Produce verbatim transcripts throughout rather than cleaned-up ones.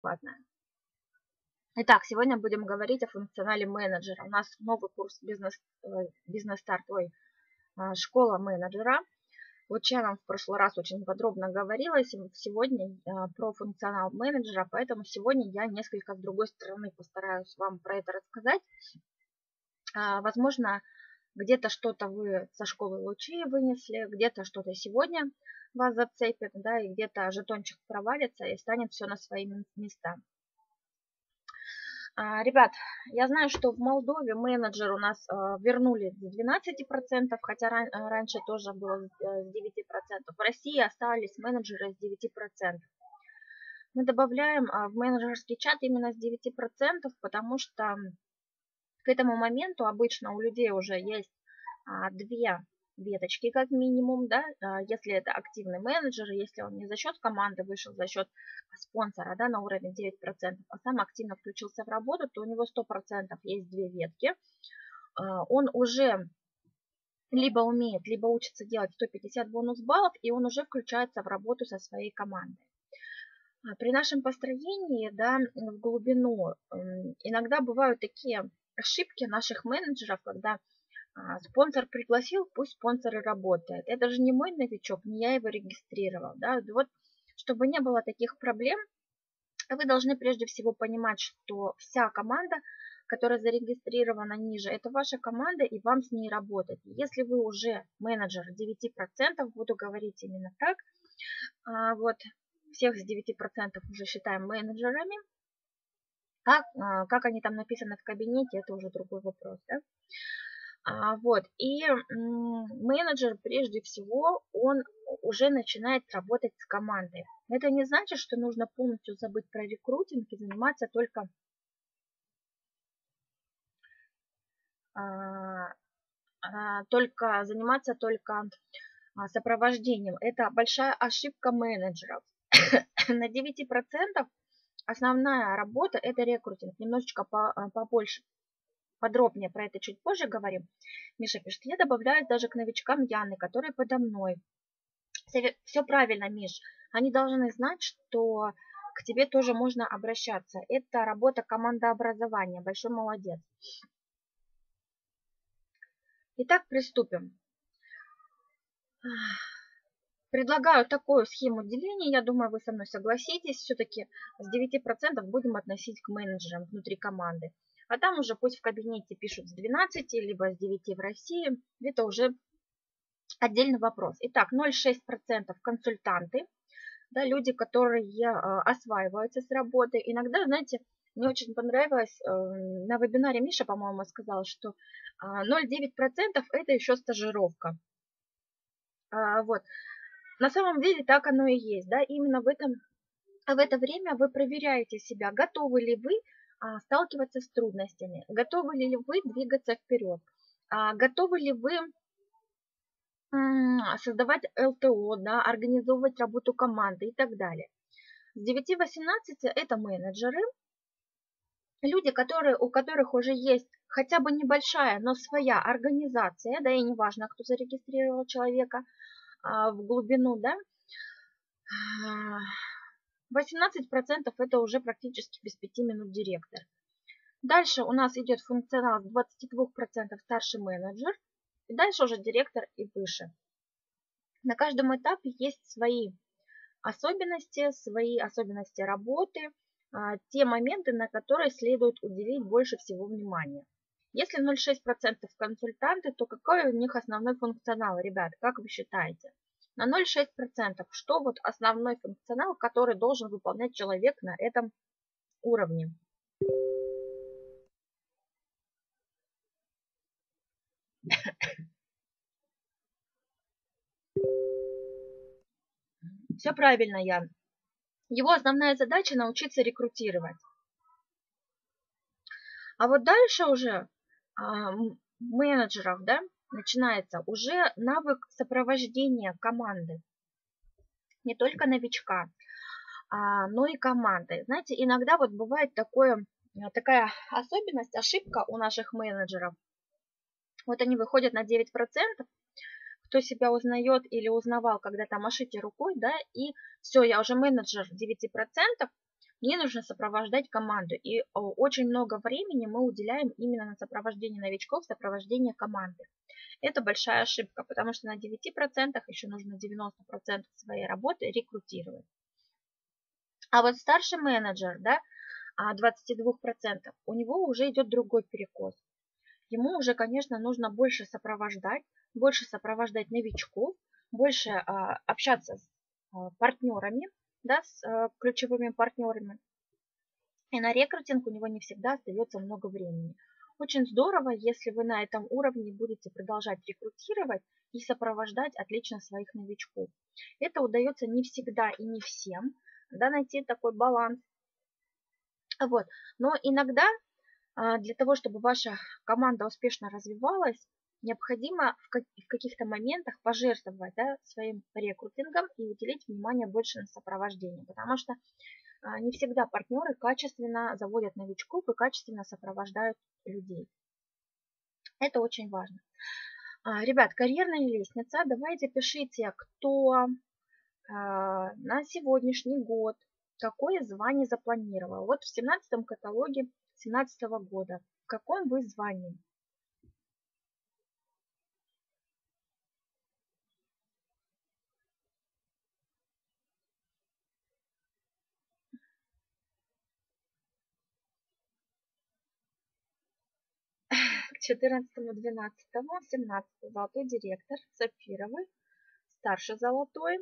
бесплатная. Итак, сегодня будем говорить о функционале менеджера. У нас новый курс бизнес, бизнес-старт, ой, школа менеджера. Вот я вам в прошлый раз очень подробно говорила сегодня про функционал менеджера, поэтому сегодня я несколько с другой стороны постараюсь вам про это рассказать. Возможно, где-то что-то вы со школы лучей вынесли, где-то что-то сегодня вас зацепит, да, и где-то жетончик провалится и станет все на свои места. Ребят, я знаю, что в Молдове менеджер у нас вернули с двенадцати процентов, хотя раньше тоже было с девяти процентов. В России остались менеджеры с девяти процентов. Мы добавляем в менеджерский чат именно с девяти процентов, потому что к этому моменту обычно у людей уже есть две веточки как минимум, да, если это активный менеджер, если он не за счет команды вышел, за счет спонсора, да, на уровень девять процентов, а сам активно включился в работу, то у него сто процентов есть две ветки. Он уже либо умеет, либо учится делать сто пятьдесят бонус баллов, и он уже включается в работу со своей командой. При нашем построении, да, в глубину иногда бывают такие ошибки наших менеджеров, когда спонсор пригласил, пусть спонсор и работает. Это же не мой новичок, не я его регистрировал. Да? Вот, чтобы не было таких проблем, вы должны прежде всего понимать, что вся команда, которая зарегистрирована ниже, это ваша команда, и вам с ней работать. Если вы уже менеджер девяти процентов, буду говорить именно так, вот, всех с девяти процентов уже считаем менеджерами. Как, как они там написаны в кабинете, это уже другой вопрос. Да? А, вот, и менеджер, прежде всего, он уже начинает работать с командой. Это не значит, что нужно полностью забыть про рекрутинг и заниматься только, а, а, только заниматься только сопровождением. Это большая ошибка менеджеров. На девяти процентах основная работа – это рекрутинг, немножечко побольше. Подробнее про это чуть позже говорим. Миша пишет, я добавляю даже к новичкам Яны, которые подо мной. Все правильно, Миш. Они должны знать, что к тебе тоже можно обращаться. Это работа командообразования. Большой молодец. Итак, приступим. Предлагаю такую схему деления. Я думаю, вы со мной согласитесь. Все-таки с девяти процентов будем относить к менеджерам внутри команды. А там уже пусть в кабинете пишут с двенадцати, либо с девяти в России. Это уже отдельный вопрос. Итак, ноль целых шесть десятых процента консультанты, да, люди, которые осваиваются с работой. Иногда, знаете, мне очень понравилось, на вебинаре Миша, по-моему, сказал, что ноль целых девять десятых процента это еще стажировка. Вот. На самом деле так оно и есть. Да? Именно в, этом, в это время вы проверяете себя, готовы ли вы сталкиваться с трудностями, готовы ли вы двигаться вперед, готовы ли вы создавать эл тэ о, да, организовывать работу команды и так далее. С девяти восемнадцати это менеджеры, люди, которые, у которых уже есть хотя бы небольшая, но своя организация, да, и неважно, кто зарегистрировал человека в глубину, да, восемнадцать процентов это уже практически без пяти минут директор. Дальше у нас идет функционал с двадцати двух процентов старший менеджер, и дальше уже директор и выше. На каждом этапе есть свои особенности, свои особенности работы, те моменты, на которые следует уделить больше всего внимания. Если ноль целых шесть десятых процента консультанты, то какой у них основной функционал, ребят, как вы считаете? На ноль целых шесть десятых процента что вот основной функционал, который должен выполнять человек на этом уровне? Все правильно, Ян. Его основная задача научиться рекрутировать. А вот дальше уже а, менеджеров, да, начинается уже навык сопровождения команды. Не только новичка, а, но и команды. Знаете, иногда вот бывает такое, такая особенность, ошибка у наших менеджеров. Вот они выходят на девять процентов, кто себя узнает или узнавал, когда там машите рукой, да, и все, я уже менеджер девяти процентов, Мне нужно сопровождать команду. И очень много времени мы уделяем именно на сопровождение новичков, сопровождение команды. Это большая ошибка, потому что на девяти процентах еще нужно девяносто процентов своей работы рекрутировать. А вот старший менеджер, да, двадцать два процента, у него уже идет другой перекос. Ему уже, конечно, нужно больше сопровождать, больше сопровождать новичков, больше а, общаться с а, партнерами, да, с а, ключевыми партнерами. И на рекрутинг у него не всегда остается много времени. Очень здорово, если вы на этом уровне будете продолжать рекрутировать и сопровождать отлично своих новичков. Это удается не всегда и не всем, да, найти такой баланс. Вот. Но иногда для того, чтобы ваша команда успешно развивалась, необходимо в, как, в каких-то моментах пожертвовать, да, своим рекрутингом и уделить внимание больше на сопровождение, потому что а, не всегда партнеры качественно заводят новичков и качественно сопровождают людей. Это очень важно. А, ребят, карьерная лестница. Давайте пишите, кто а, на сегодняшний год какое звание запланировал. Вот в семнадцатом каталоге семнадцатого года. В каком вы звании? К четырнадцатому, двенадцатому, семнадцатому золотой директор, сапфировый, старший золотой.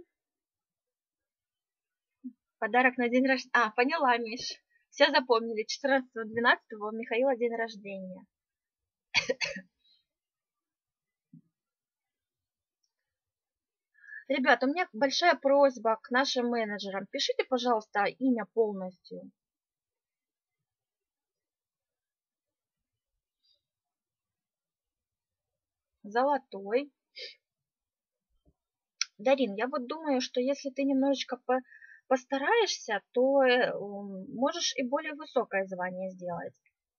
Подарок на день рождения. А, поняла, Миш. Все запомнили. четырнадцатого, двенадцатого у Михаила день рождения. Ребят, у меня большая просьба к нашим менеджерам. Пишите, пожалуйста, имя полностью. Золотой. Дарин, я вот думаю, что если ты немножечко по постараешься, то э, можешь и более высокое звание сделать.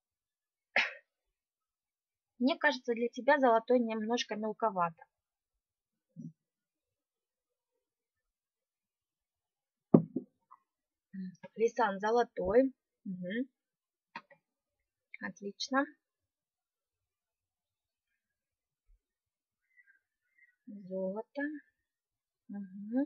Мне кажется, для тебя золотой немножко мелковато. Лисан золотой. Угу. Отлично. Золото. Угу.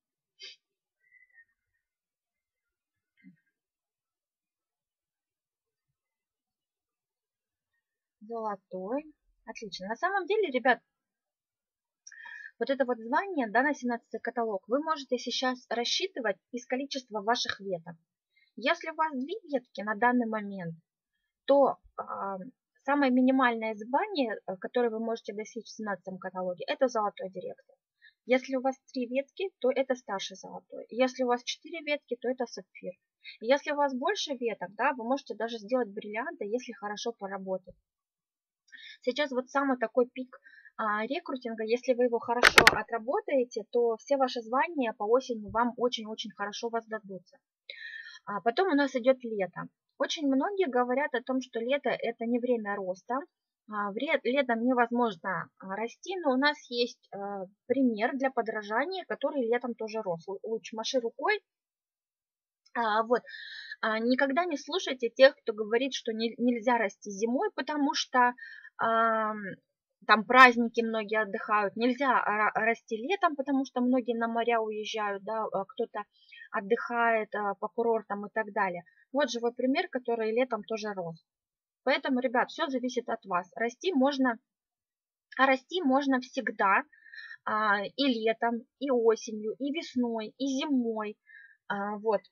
Золотой. Отлично. На самом деле, ребят, вот это вот звание, да, на семнадцатый каталог, вы можете сейчас рассчитывать из количества ваших веток. Если у вас две ветки на данный момент, то э, самое минимальное звание, которое вы можете достичь в семнадцатом каталоге, это золотой директор. Если у вас три ветки, то это старший золотой. Если у вас четыре ветки, то это сапфир. Если у вас больше веток, да, вы можете даже сделать бриллианты, если хорошо поработать. Сейчас вот самый такой пик а, рекрутинга, если вы его хорошо отработаете, то все ваши звания по осени вам очень-очень хорошо воздадутся. А потом у нас идет лето. Очень многие говорят о том, что лето это не время роста. А, летом невозможно расти, но у нас есть а, пример для подражания, который летом тоже рос. Лучше маши рукой. А, вот. А, никогда не слушайте тех, кто говорит, что не, нельзя расти зимой, потому что а, там праздники многие отдыхают. Нельзя расти летом, потому что многие на моря уезжают, да, кто-то отдыхает по курортам и так далее. Вот живой пример, который летом тоже рос. Поэтому, ребят, все зависит от вас. Расти можно, а расти можно всегда, а, и летом, и осенью, и весной, и зимой. А, вот.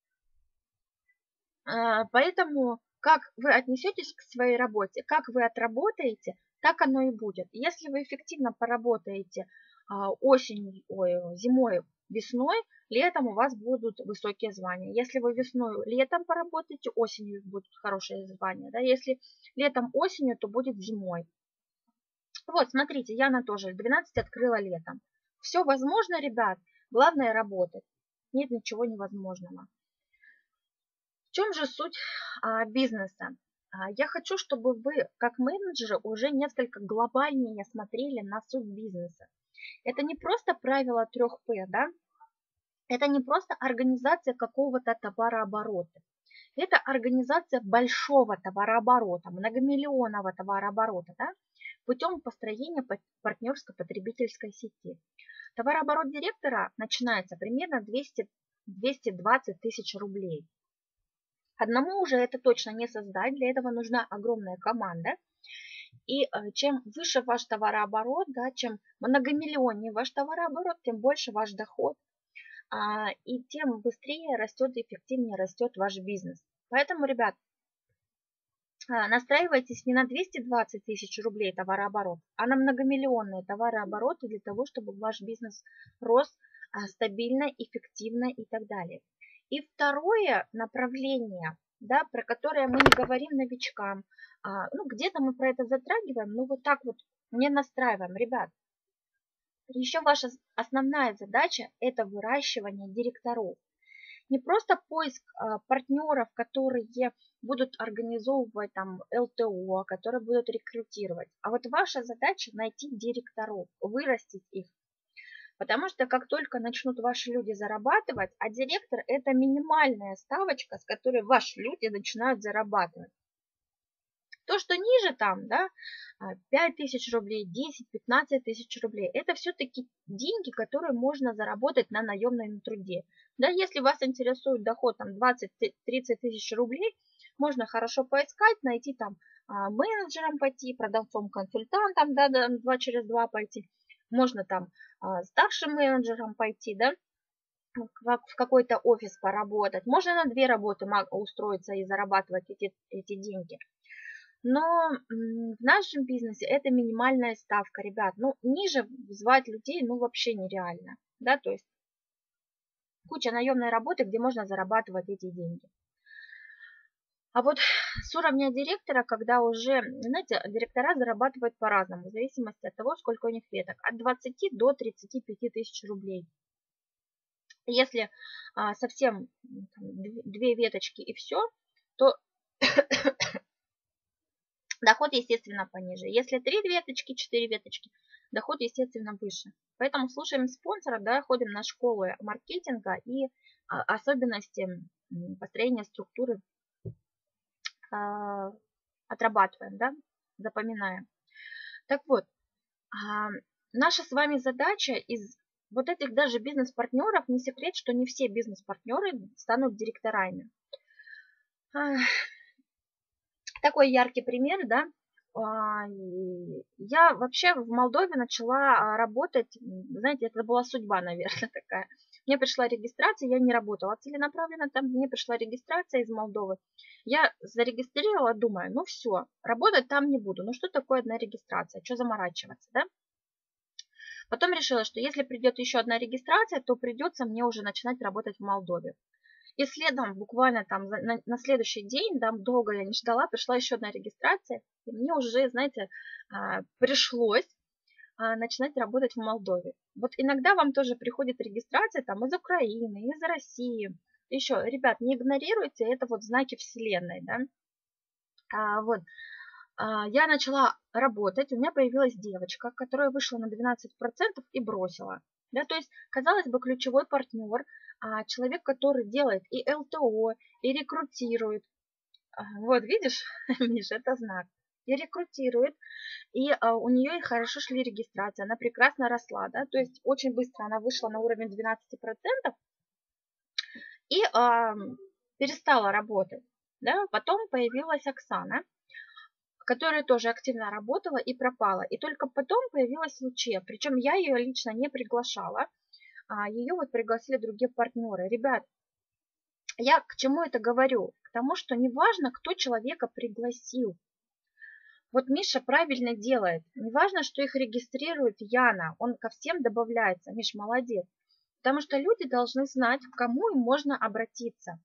А, поэтому как вы отнесетесь к своей работе, как вы отработаете, так оно и будет. Если вы эффективно поработаете а, осенью, ой, зимой, весной, летом у вас будут высокие звания. Если вы весной, летом поработаете, осенью будут хорошие звания. Да? Если летом, осенью, то будет зимой. Вот, смотрите, Яна тоже двенадцать открыла летом. Все возможно, ребят, главное работать. Нет ничего невозможного. В чем же суть а, бизнеса? А, я хочу, чтобы вы, как менеджеры, уже несколько глобальнее смотрели на суть бизнеса. Это не просто правило трех П, да? Это не просто организация какого-то товарооборота. Это организация большого товарооборота, многомиллионного товарооборота, да, путем построения партнерской потребительской сети. Товарооборот директора начинается примерно двести двести двадцать тысяч рублей. Одному уже это точно не создать, для этого нужна огромная команда. И чем выше ваш товарооборот, да, чем многомиллионнее ваш товарооборот, тем больше ваш доход, и тем быстрее растет и эффективнее растет ваш бизнес. Поэтому, ребят, настраивайтесь не на двести двадцать тысяч рублей товарооборот, а на многомиллионные товарообороты для того, чтобы ваш бизнес рос стабильно, эффективно и так далее. И второе направление, да, про которое мы не говорим новичкам, ну где-то мы про это затрагиваем, но вот так вот не настраиваем, ребят. Еще ваша основная задача – это выращивание директоров. Не просто поиск а, партнеров, которые будут организовывать там эл тэ о, которые будут рекрутировать, а вот ваша задача найти директоров, вырастить их. Потому что как только начнут ваши люди зарабатывать, а директор – это минимальная ставочка, с которой ваши люди начинают зарабатывать. То, что ниже там, да, пять тысяч рублей, десять-пятнадцать тысяч рублей, это все-таки деньги, которые можно заработать на наемном труде. Да, если вас интересует доход там двадцать-тридцать тысяч рублей, можно хорошо поискать, найти там менеджером пойти, продавцом-консультантом, да, два через два пойти. Можно там старшим менеджером пойти, да, в какой-то офис поработать. Можно на две работы устроиться и зарабатывать эти, эти деньги. Но в нашем бизнесе это минимальная ставка, ребят. Ну, ниже звать людей, ну, вообще нереально. Да, то есть куча наемной работы, где можно зарабатывать эти деньги. А вот с уровня директора, когда уже, знаете, директора зарабатывают по-разному, в зависимости от того, сколько у них веток. От двадцати до тридцати пяти тысяч рублей. Если а, совсем там, две веточки и все, то доход, естественно, пониже. Если три веточки, четыре веточки, доход, естественно, выше. Поэтому слушаем спонсора, да, ходим на школы маркетинга и а, особенности построения структуры а, отрабатываем, да, запоминаем. Так вот, а, наша с вами задача из вот этих даже бизнес-партнеров, не секрет, что не все бизнес-партнеры станут директорами. Такой яркий пример, да, я вообще в Молдове начала работать, знаете, это была судьба, наверное, такая. Мне пришла регистрация, я не работала целенаправленно, там мне пришла регистрация из Молдовы. Я зарегистрировала, думаю, ну все, работать там не буду. Ну что такое одна регистрация, что заморачиваться, да? Потом решила, что если придет еще одна регистрация, то придется мне уже начинать работать в Молдове. И следом, буквально там на, на следующий день, да, долго я не ждала, пришла еще одна регистрация, и мне уже, знаете, пришлось начинать работать в Молдове. Вот иногда вам тоже приходит регистрация там из Украины, из России. Еще, ребят, не игнорируйте, это вот знаки Вселенной, да. А, вот. Я начала работать, у меня появилась девочка, которая вышла на двенадцать процентов и бросила. Да, то есть, казалось бы, ключевой партнер, человек, который делает и эл тэ о, и рекрутирует. Вот, видишь, Миша, это знак. И рекрутирует, и у нее хорошо шли регистрации, она прекрасно росла, да, то есть очень быстро она вышла на уровень двенадцать процентов и а, перестала работать. Да. Потом появилась Оксана, которая тоже активно работала и пропала. И только потом появилась Луче. Причем я ее лично не приглашала. А ее вот пригласили другие партнеры. Ребят, я к чему это говорю? К тому, что не важно, кто человека пригласил. Вот Миша правильно делает. Не важно, что их регистрирует Яна. Он ко всем добавляется. Миш, молодец. Потому что люди должны знать, к кому им можно обратиться.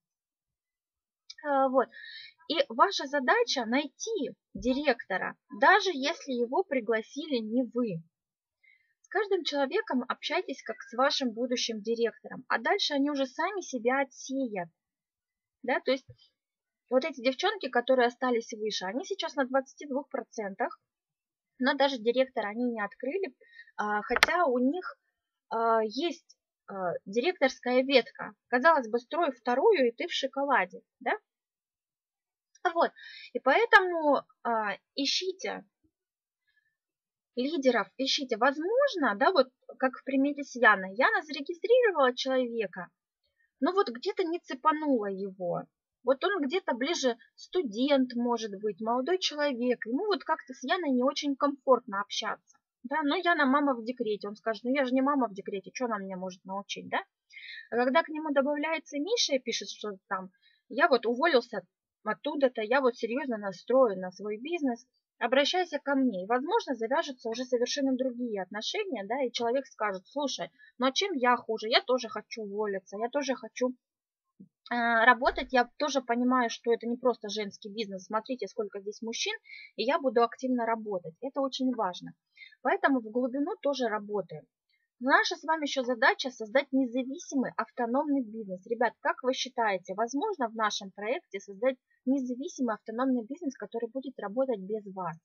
Вот. И ваша задача найти директора, даже если его пригласили не вы. С каждым человеком общайтесь как с вашим будущим директором, а дальше они уже сами себя отсеят. Да, то есть вот эти девчонки, которые остались выше, они сейчас на двадцати двух процентах, но даже директора они не открыли, хотя у них есть э, директорская ветка. Казалось бы, строй вторую, и ты в шоколаде, да? Вот, и поэтому э, ищите лидеров, ищите. Возможно, да, вот как в примере с Яной. Яна зарегистрировала человека, но вот где-то не цепануло его. Вот он где-то ближе студент, может быть, молодой человек. Ему вот как-то с Яной не очень комфортно общаться. Да, но Яна мама в декрете. Он скажет, ну я же не мама в декрете, что она меня может научить, да? А когда к нему добавляется Миша и пишет, что там, я вот уволился оттуда-то, я вот серьезно настроен на свой бизнес, обращайся ко мне. И, возможно, завяжутся уже совершенно другие отношения, да, и человек скажет, слушай, ну а чем я хуже? Я тоже хочу уволиться, я тоже хочу э, работать, я тоже понимаю, что это не просто женский бизнес, смотрите, сколько здесь мужчин, и я буду активно работать. Это очень важно. Поэтому в глубину тоже работаем. Наша с вами еще задача создать независимый автономный бизнес. Ребят, как вы считаете, возможно в нашем проекте создать независимый автономный бизнес, который будет работать без вас?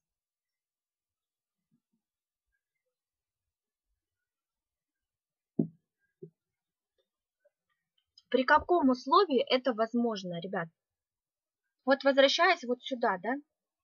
При каком условии это возможно, ребят? Вот возвращаясь вот сюда, да?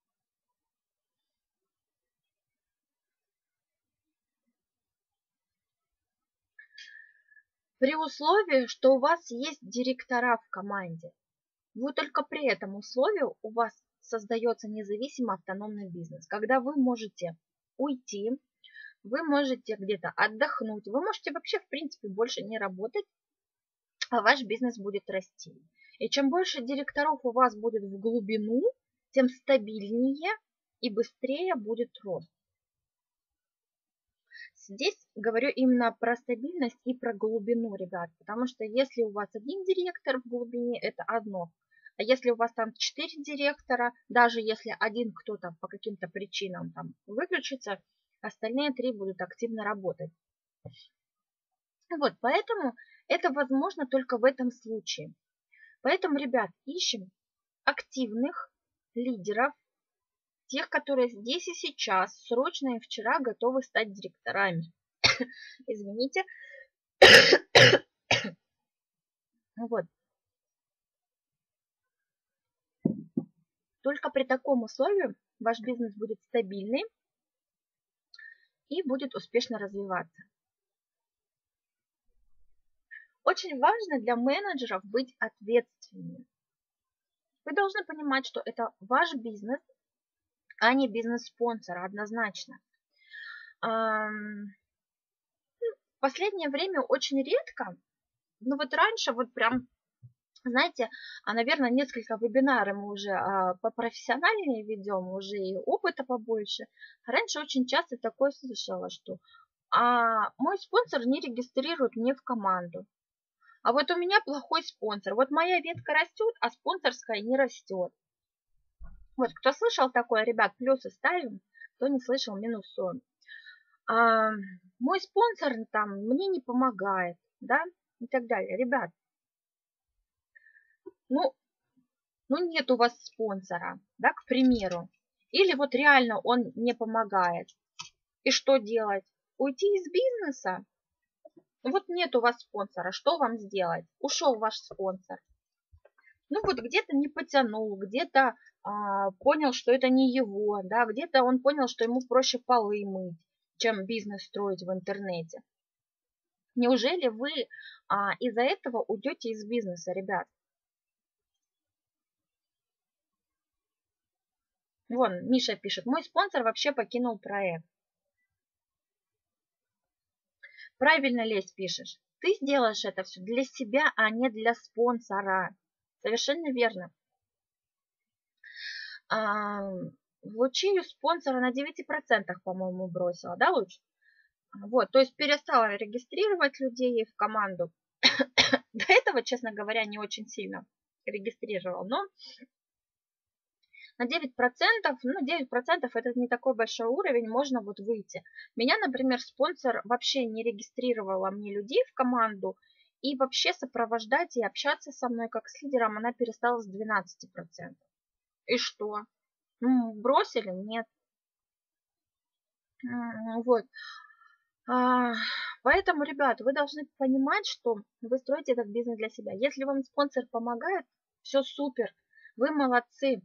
При условии, что у вас есть директора в команде. Вот только при этом условии у вас создается независимый автономный бизнес, когда вы можете уйти, вы можете где-то отдохнуть, вы можете вообще, в принципе, больше не работать, а ваш бизнес будет расти. И чем больше директоров у вас будет в глубину, тем стабильнее и быстрее будет рост. Здесь говорю именно про стабильность и про глубину, ребят, потому что если у вас один директор в глубине, это одно. А если у вас там четыре директора, даже если один кто-то по каким-то причинам там выключится, остальные три будут активно работать. Вот, поэтому это возможно только в этом случае. Поэтому, ребят, ищем активных лидеров, тех, которые здесь и сейчас, срочно и вчера готовы стать директорами. Извините. Вот. Только при таком условии ваш бизнес будет стабильный и будет успешно развиваться. Очень важно для менеджеров быть ответственными. Вы должны понимать, что это ваш бизнес, а не бизнес спонсора, однозначно. В последнее время очень редко, ну вот раньше вот прям, знаете, а, наверное, несколько вебинаров мы уже а, попрофессиональнее ведем, уже и опыта побольше. Раньше очень часто такое слышала, что а, мой спонсор не регистрирует мне в команду. А вот у меня плохой спонсор. Вот моя ветка растет, а спонсорская не растет. Вот, кто слышал такое, ребят, плюсы ставим, кто не слышал, минусуем. А, мой спонсор там мне не помогает, да, и так далее. Ребят, ну, ну нет у вас спонсора, да, к примеру. Или вот реально он не помогает. И что делать? Уйти из бизнеса? Вот нет у вас спонсора, что вам сделать? Ушел ваш спонсор. Ну вот где-то не потянул, где-то а, понял, что это не его, да, где-то он понял, что ему проще полы мыть, чем бизнес строить в интернете. Неужели вы а, из-за этого уйдете из бизнеса, ребят? Вон, Миша пишет, мой спонсор вообще покинул проект. Правильно, Лесь, пишешь. Ты сделаешь это все для себя, а не для спонсора. Совершенно верно. А, Лучию спонсора на девять процентов, по-моему, бросила, да, Луч? Вот, то есть перестала регистрировать людей в команду. До этого, честно говоря, не очень сильно регистрировала, но на девять процентов, ну, девять процентов это не такой большой уровень, можно вот выйти. Меня, например, спонсор вообще не регистрировала мне людей в команду, и вообще сопровождать и общаться со мной как с лидером она перестала с двенадцати процентов. И что? Ну, бросили? Нет. Вот. Поэтому, ребят, вы должны понимать, что вы строите этот бизнес для себя. Если вам спонсор помогает, все супер, вы молодцы.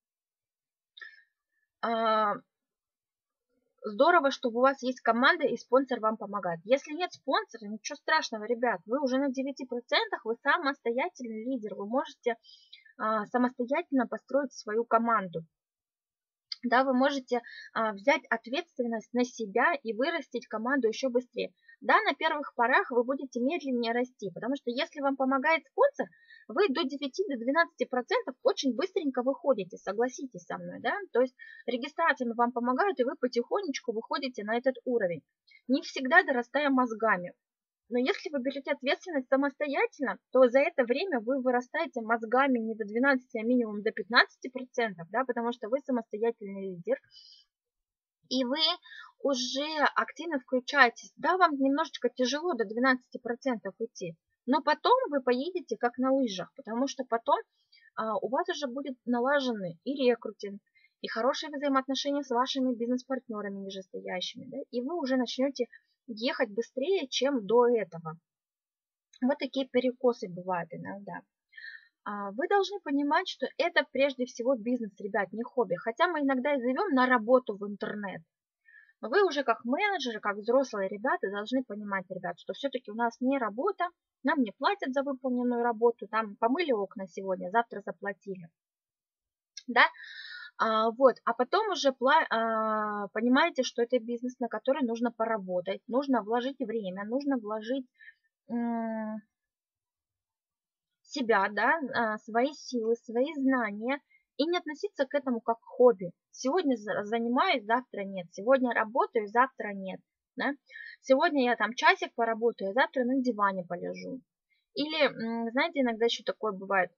А, Здорово, что у вас есть команда и спонсор вам помогает. Если нет спонсора, ничего страшного, ребят, вы уже на девяти процентах, вы самостоятельный лидер, вы можете а, самостоятельно построить свою команду. Да, вы можете а, взять ответственность на себя и вырастить команду еще быстрее. Да, на первых порах вы будете медленнее расти, потому что если вам помогает спонсор, вы до девяти-двенадцати процентов очень быстренько выходите, согласитесь со мной, да, то есть регистрациями вам помогают, и вы потихонечку выходите на этот уровень, не всегда дорастая мозгами. Но если вы берете ответственность самостоятельно, то за это время вы вырастаете мозгами не до двенадцати, а минимум до пятнадцати процентов, да, потому что вы самостоятельный лидер, и вы уже активно включаетесь. Да, вам немножечко тяжело до двенадцати процентов идти, но потом вы поедете как на лыжах, потому что потом а, у вас уже будет налажены и рекрутинг, и хорошие взаимоотношения с вашими бизнес-партнерами нижестоящими, да, и вы уже начнете ехать быстрее, чем до этого. Вот такие перекосы бывают иногда. Вы должны понимать, что это прежде всего бизнес, ребят, не хобби. Хотя мы иногда и зовем на работу в интернет. Но вы уже как менеджеры, как взрослые ребята должны понимать, ребят, что все-таки у нас не работа, нам не платят за выполненную работу, там помыли окна сегодня, завтра заплатили. Да? А, вот, а потом уже а, понимаете, что это бизнес, на который нужно поработать, нужно вложить время, нужно вложить м, себя, да, а, свои силы, свои знания, и не относиться к этому как к хобби. Сегодня занимаюсь, завтра нет, сегодня работаю, завтра нет. Да? Сегодня я там часик поработаю, завтра на диване полежу. Или, знаете, иногда еще такое бывает.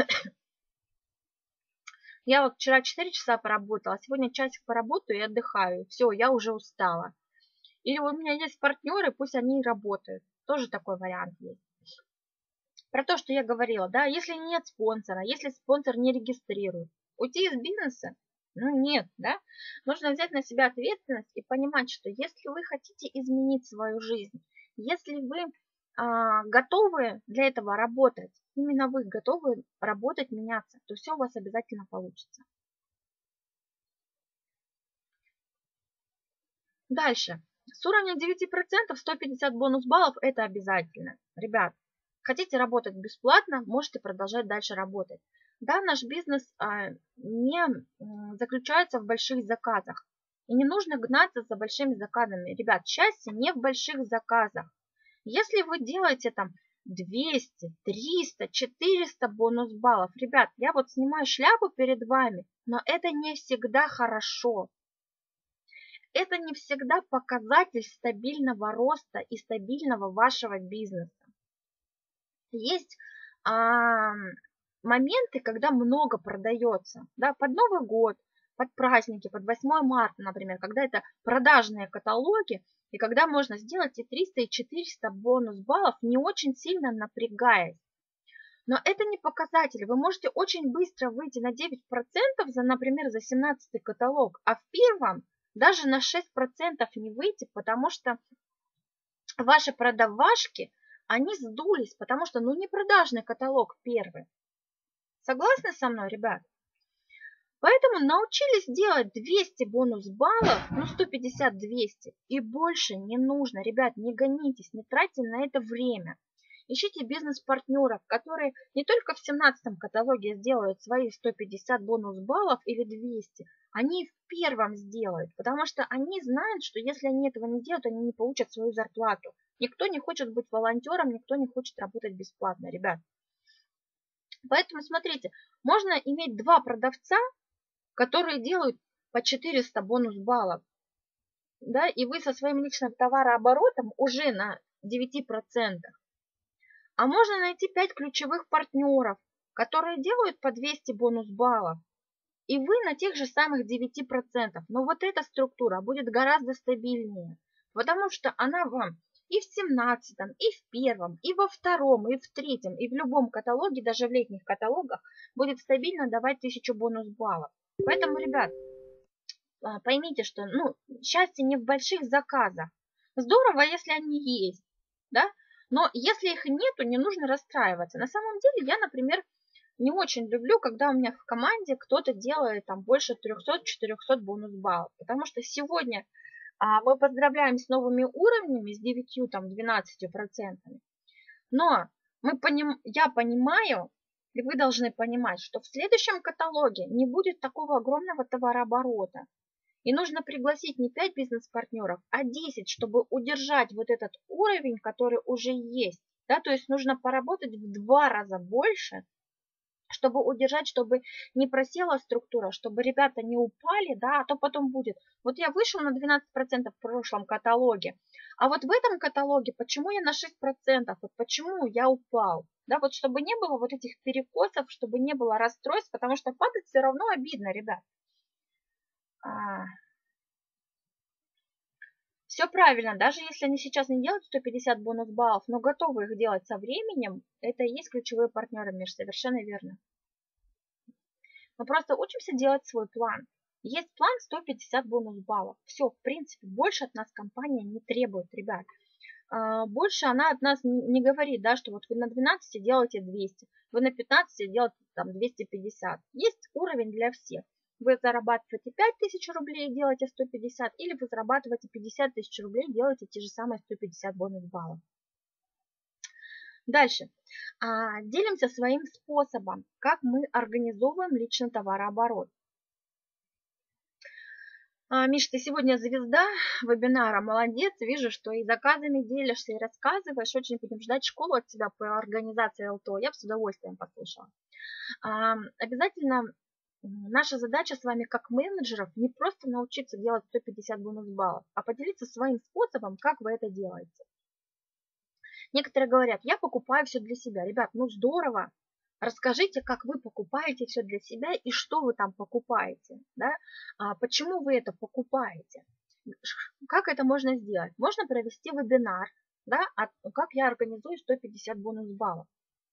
Я вот вчера четыре часа поработала, сегодня часик поработаю и отдыхаю. Все, я уже устала. Или у меня есть партнеры, пусть они и работают. Тоже такой вариант есть. Про то, что я говорила, да, если нет спонсора, если спонсор не регистрирует, уйти из бизнеса, ну нет, да. Нужно взять на себя ответственность и понимать, что если вы хотите изменить свою жизнь, если вы а, готовы для этого работать, именно вы готовы работать, меняться, то все у вас обязательно получится. Дальше. С уровня девяти процентов сто пятьдесят бонус баллов это обязательно. Ребят, хотите работать бесплатно, можете продолжать дальше работать. Да, наш бизнес а, не заключается в больших заказах. И не нужно гнаться за большими заказами. Ребят, счастье не в больших заказах. Если вы делаете там двести, триста, четыреста бонус баллов, ребят, я вот снимаю шляпу перед вами, но это не всегда хорошо. Это не всегда показатель стабильного роста и стабильного вашего бизнеса. Есть а, моменты, когда много продается, да, под Новый год, под праздники, под восьмое марта, например, когда это продажные каталоги, и когда можно сделать и триста, и четыреста бонус баллов, не очень сильно напрягаясь. Но это не показатель. Вы можете очень быстро выйти на девять процентов, за, например, за семнадцатый каталог, а в первом даже на шесть процентов не выйти, потому что ваши продавашки, они сдулись, потому что, ну, не продажный каталог первый. Согласны со мной, ребят? Поэтому научились делать двести бонус баллов, ну, сто пятьдесят - двести, и больше не нужно. Ребят, не гонитесь, не тратьте на это время. Ищите бизнес-партнеров, которые не только в семнадцатом каталоге сделают свои сто пятьдесят бонус баллов или двести, они в первом сделают, потому что они знают, что если они этого не делают, они не получат свою зарплату. Никто не хочет быть волонтером, никто не хочет работать бесплатно, ребят. Поэтому смотрите, можно иметь два продавца, которые делают по четыреста бонус баллов, да, и вы со своим личным товарооборотом уже на девяти процентах. А можно найти пять ключевых партнеров, которые делают по двести бонус баллов, и вы на тех же самых девяти процентах. Но вот эта структура будет гораздо стабильнее, потому что она вам и в семнадцатом, и в первом, и во втором, и в третьем, и в любом каталоге, даже в летних каталогах, будет стабильно давать тысячу бонус баллов. Поэтому, ребят, поймите, что ну, счастье не в больших заказах. Здорово, если они есть, да, но если их нету, не нужно расстраиваться. На самом деле я, например, не очень люблю, когда у меня в команде кто-то делает там больше трёхсот-четырёхсот бонус баллов, потому что сегодня а, мы поздравляем с новыми уровнями, с девятью, там, двенадцатью процентами, но мы поним, я понимаю, и вы должны понимать, что в следующем каталоге не будет такого огромного товарооборота. И нужно пригласить не пять бизнес-партнеров, а десять, чтобы удержать вот этот уровень, который уже есть. Да, то есть нужно поработать в два раза больше, чтобы удержать, чтобы не просела структура, чтобы ребята не упали, да, а то потом будет. Вот я вышел на двенадцать процентов в прошлом каталоге, а вот в этом каталоге почему я на шесть процентов, вот почему я упал. Да, вот чтобы не было вот этих перекосов, чтобы не было расстройств, потому что падать все равно обидно, ребят. А, все правильно, даже если они сейчас не делают сто пятьдесят бонус баллов, но готовы их делать со временем, это и есть ключевые партнеры, Миш, совершенно верно. Мы просто учимся делать свой план. Есть план сто пятьдесят бонус баллов. Все, в принципе, больше от нас компания не требует, ребят. Больше она от нас не говорит, да, что вот вы на двенадцати делаете двести, вы на пятнадцати делаете там двести пятьдесят. Есть уровень для всех. Вы зарабатываете пять тысяч рублей и делаете сто пятьдесят, или вы зарабатываете пятьдесят тысяч рублей и делаете те же самые сто пятьдесят бонус баллов. Дальше. А, делимся своим способом, как мы организовываем личный товарооборот. А, Миш, ты сегодня звезда вебинара, молодец. Вижу, что и заказами делишься, и рассказываешь. Очень будем ждать школу от тебя по организации эл тэ о. Я бы с удовольствием послушала. А, обязательно наша задача с вами как менеджеров не просто научиться делать сто пятьдесят бонус баллов, а поделиться своим способом, как вы это делаете. Некоторые говорят, я покупаю все для себя. Ребят, ну здорово. Расскажите, как вы покупаете все для себя и что вы там покупаете. Да? А почему вы это покупаете? Как это можно сделать? Можно провести вебинар, да, как я организую сто пятьдесят бонус баллов.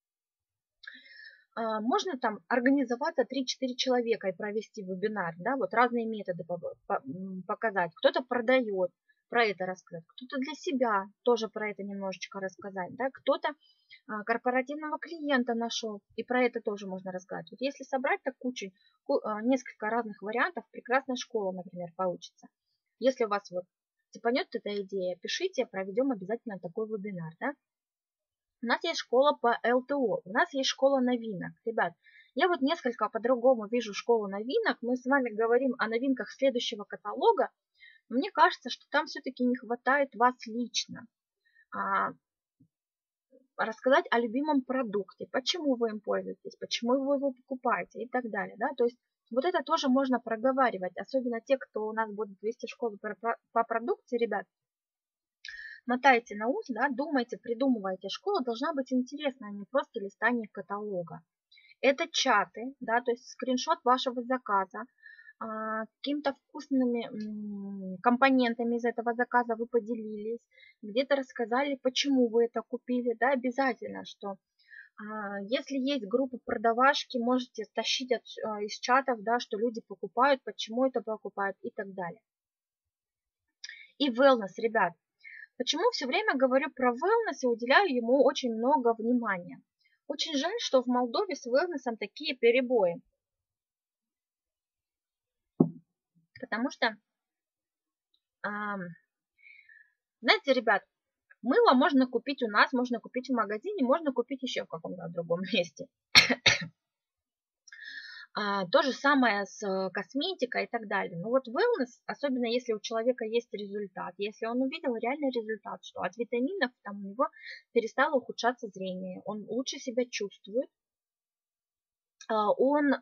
Можно там организоваться три-четыре человека и провести вебинар, да, вот разные методы показать. Кто-то продает, про это рассказать, кто-то для себя тоже про это немножечко рассказать, да, кто-то корпоративного клиента нашел, и про это тоже можно рассказать. Вот если собрать так кучу, несколько разных вариантов, прекрасная школа, например, получится. Если у вас вот цепанет эта идея, пишите, проведем обязательно такой вебинар, да. У нас есть школа по эл тэ о, у нас есть школа новинок. Ребят, я вот несколько по-другому вижу школу новинок. Мы с вами говорим о новинках следующего каталога. Мне кажется, что там все-таки не хватает вас лично. А, рассказать о любимом продукте, почему вы им пользуетесь, почему вы его покупаете и так далее. Да? То есть вот это тоже можно проговаривать, особенно те, кто у нас будет вести школу по продукции, ребят. Мотайте на ус, да, думайте, придумывайте. Школа должна быть интересная, а не просто листание каталога. Это чаты, да, то есть скриншот вашего заказа, какими-то вкусными компонентами из этого заказа вы поделились, где-то рассказали, почему вы это купили, да, обязательно, что если есть группа продавашки, можете стащить от, из чатов, да, что люди покупают, почему это покупают и так далее. И wellness, ребят. Почему все время говорю про wellness и уделяю ему очень много внимания? Очень жаль, что в Молдове с wellness такие перебои. Потому что, знаете, ребят, мыло можно купить у нас, можно купить в магазине, можно купить еще в каком-то другом месте. А, то же самое с косметикой и так далее. Но вот wellness, особенно если у человека есть результат, если он увидел реальный результат, что от витаминов там у него перестало ухудшаться зрение, он лучше себя чувствует, он,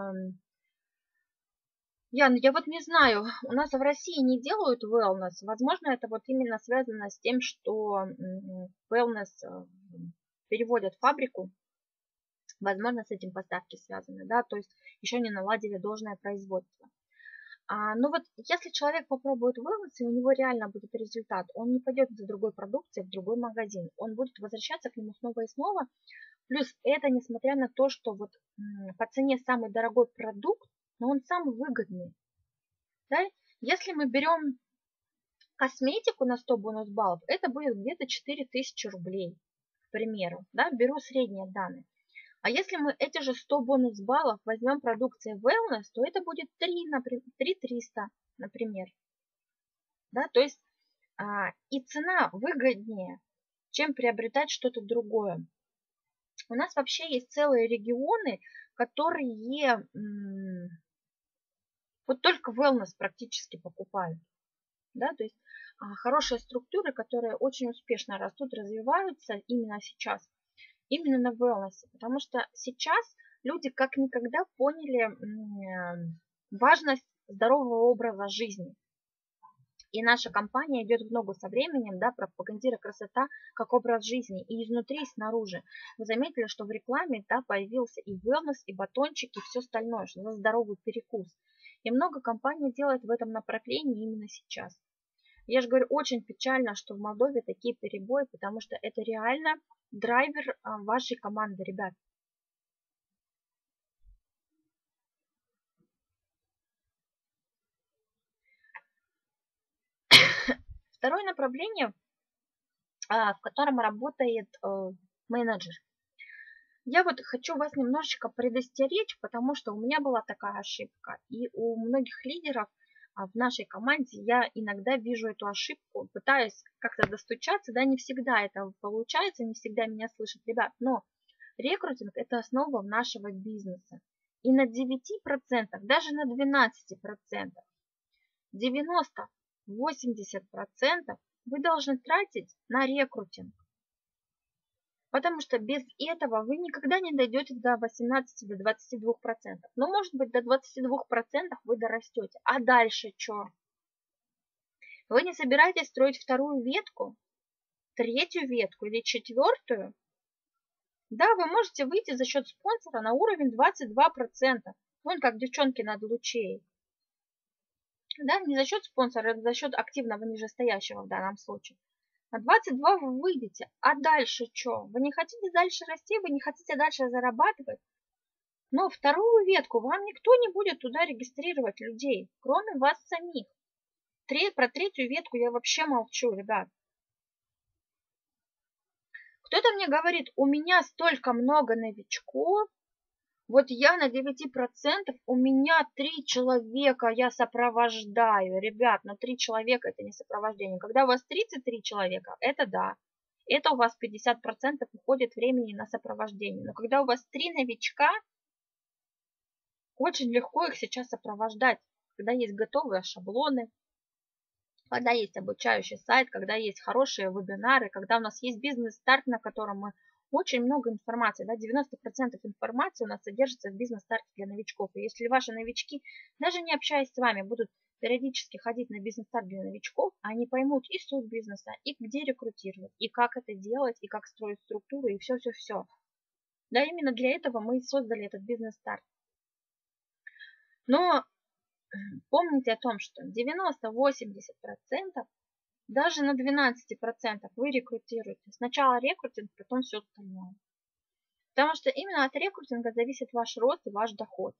Ян, я вот не знаю, у нас в России не делают wellness, возможно, это вот именно связано с тем, что wellness переводят в фабрику. Возможно, с этим поставки связаны, да, то есть еще не наладили должное производство. А, но вот если человек попробует wellness, и у него реально будет результат, он не пойдет за другой продукцией в другой магазин, он будет возвращаться к нему снова и снова. Плюс это несмотря на то, что вот по цене самый дорогой продукт, но он самый выгодный. Да? Если мы берем Косметику на сто бонус баллов это будет где-то четыре тысячи рублей, к примеру, да, беру средние данные. А если мы эти же сто бонус баллов возьмем продукции wellness, то это будет три, например, три триста, например. Да, то есть а, и цена выгоднее, чем приобретать что-то другое. У нас вообще есть целые регионы, которые м, вот только wellness практически покупают. Да, то есть а, хорошие структуры, которые очень успешно растут, развиваются именно сейчас, именно на wellness. Потому что сейчас люди как никогда поняли м, важность здорового образа жизни. И наша компания идет в ногу со временем, да, пропагандируя красота как образ жизни и изнутри, и снаружи. Вы заметили, что в рекламе, да, появился и wellness, и батончики, и все остальное, что за здоровый перекус. И много компаний делает в этом направлении именно сейчас. Я же говорю, очень печально, что в Молдове такие перебои, потому что это реально драйвер вашей команды, ребят. Второе направление, в котором работает менеджер. Я вот хочу вас немножечко предостеречь, потому что у меня была такая ошибка. И у многих лидеров в нашей команде я иногда вижу эту ошибку, пытаюсь как-то достучаться, да, не всегда это получается, не всегда меня слышат, ребят, но рекрутинг – это основа нашего бизнеса. И на девяти процентах, даже на двенадцати процентах, девяносто-восемьдесят процентов вы должны тратить на рекрутинг. Потому что без этого вы никогда не дойдете до восемнадцати-двадцати двух процентов. Но, может быть, до двадцати двух процентов вы дорастете. А дальше что? Вы не собираетесь строить вторую ветку, третью ветку или четвертую? Да, вы можете выйти за счет спонсора на уровень двадцать два процента. Вон как девчонки над лучей. Да, не за счет спонсора, а за счет активного нижестоящего в данном случае. На двадцать два вы выйдете, а дальше что? Вы не хотите дальше расти, вы не хотите дальше зарабатывать? Но вторую ветку вам никто не будет туда регистрировать людей, кроме вас самих. Тре- про третью ветку я вообще молчу, ребят. Кто-то мне говорит, у меня столько много новичков, вот я на девяти процентах, у меня три человека я сопровождаю. Ребят, но три человека это не сопровождение. Когда у вас тридцать три человека, это да. Это у вас пятьдесят процентов уходит времени на сопровождение. Но когда у вас три новичка, очень легко их сейчас сопровождать. Когда есть готовые шаблоны, когда есть обучающий сайт, когда есть хорошие вебинары, когда у нас есть бизнес-старт, на котором мы очень много информации, да, девяносто процентов информации у нас содержится в бизнес-старте для новичков. И если ваши новички, даже не общаясь с вами, будут периодически ходить на бизнес-старт для новичков, они поймут и суть бизнеса, и где рекрутировать, и как это делать, и как строить структуру, и все-все-все. Да, именно для этого мы и создали этот бизнес-старт. Но помните о том, что девяносто-восемьдесят процентов даже на двенадцати процентах вы рекрутируете. Сначала рекрутинг, потом все остальное. Потому что именно от рекрутинга зависит ваш рост и ваш доход.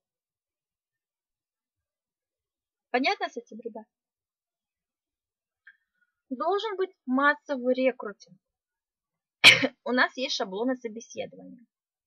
Понятно с этим, ребят? Должен быть массовый рекрутинг. У нас есть шаблоны собеседования.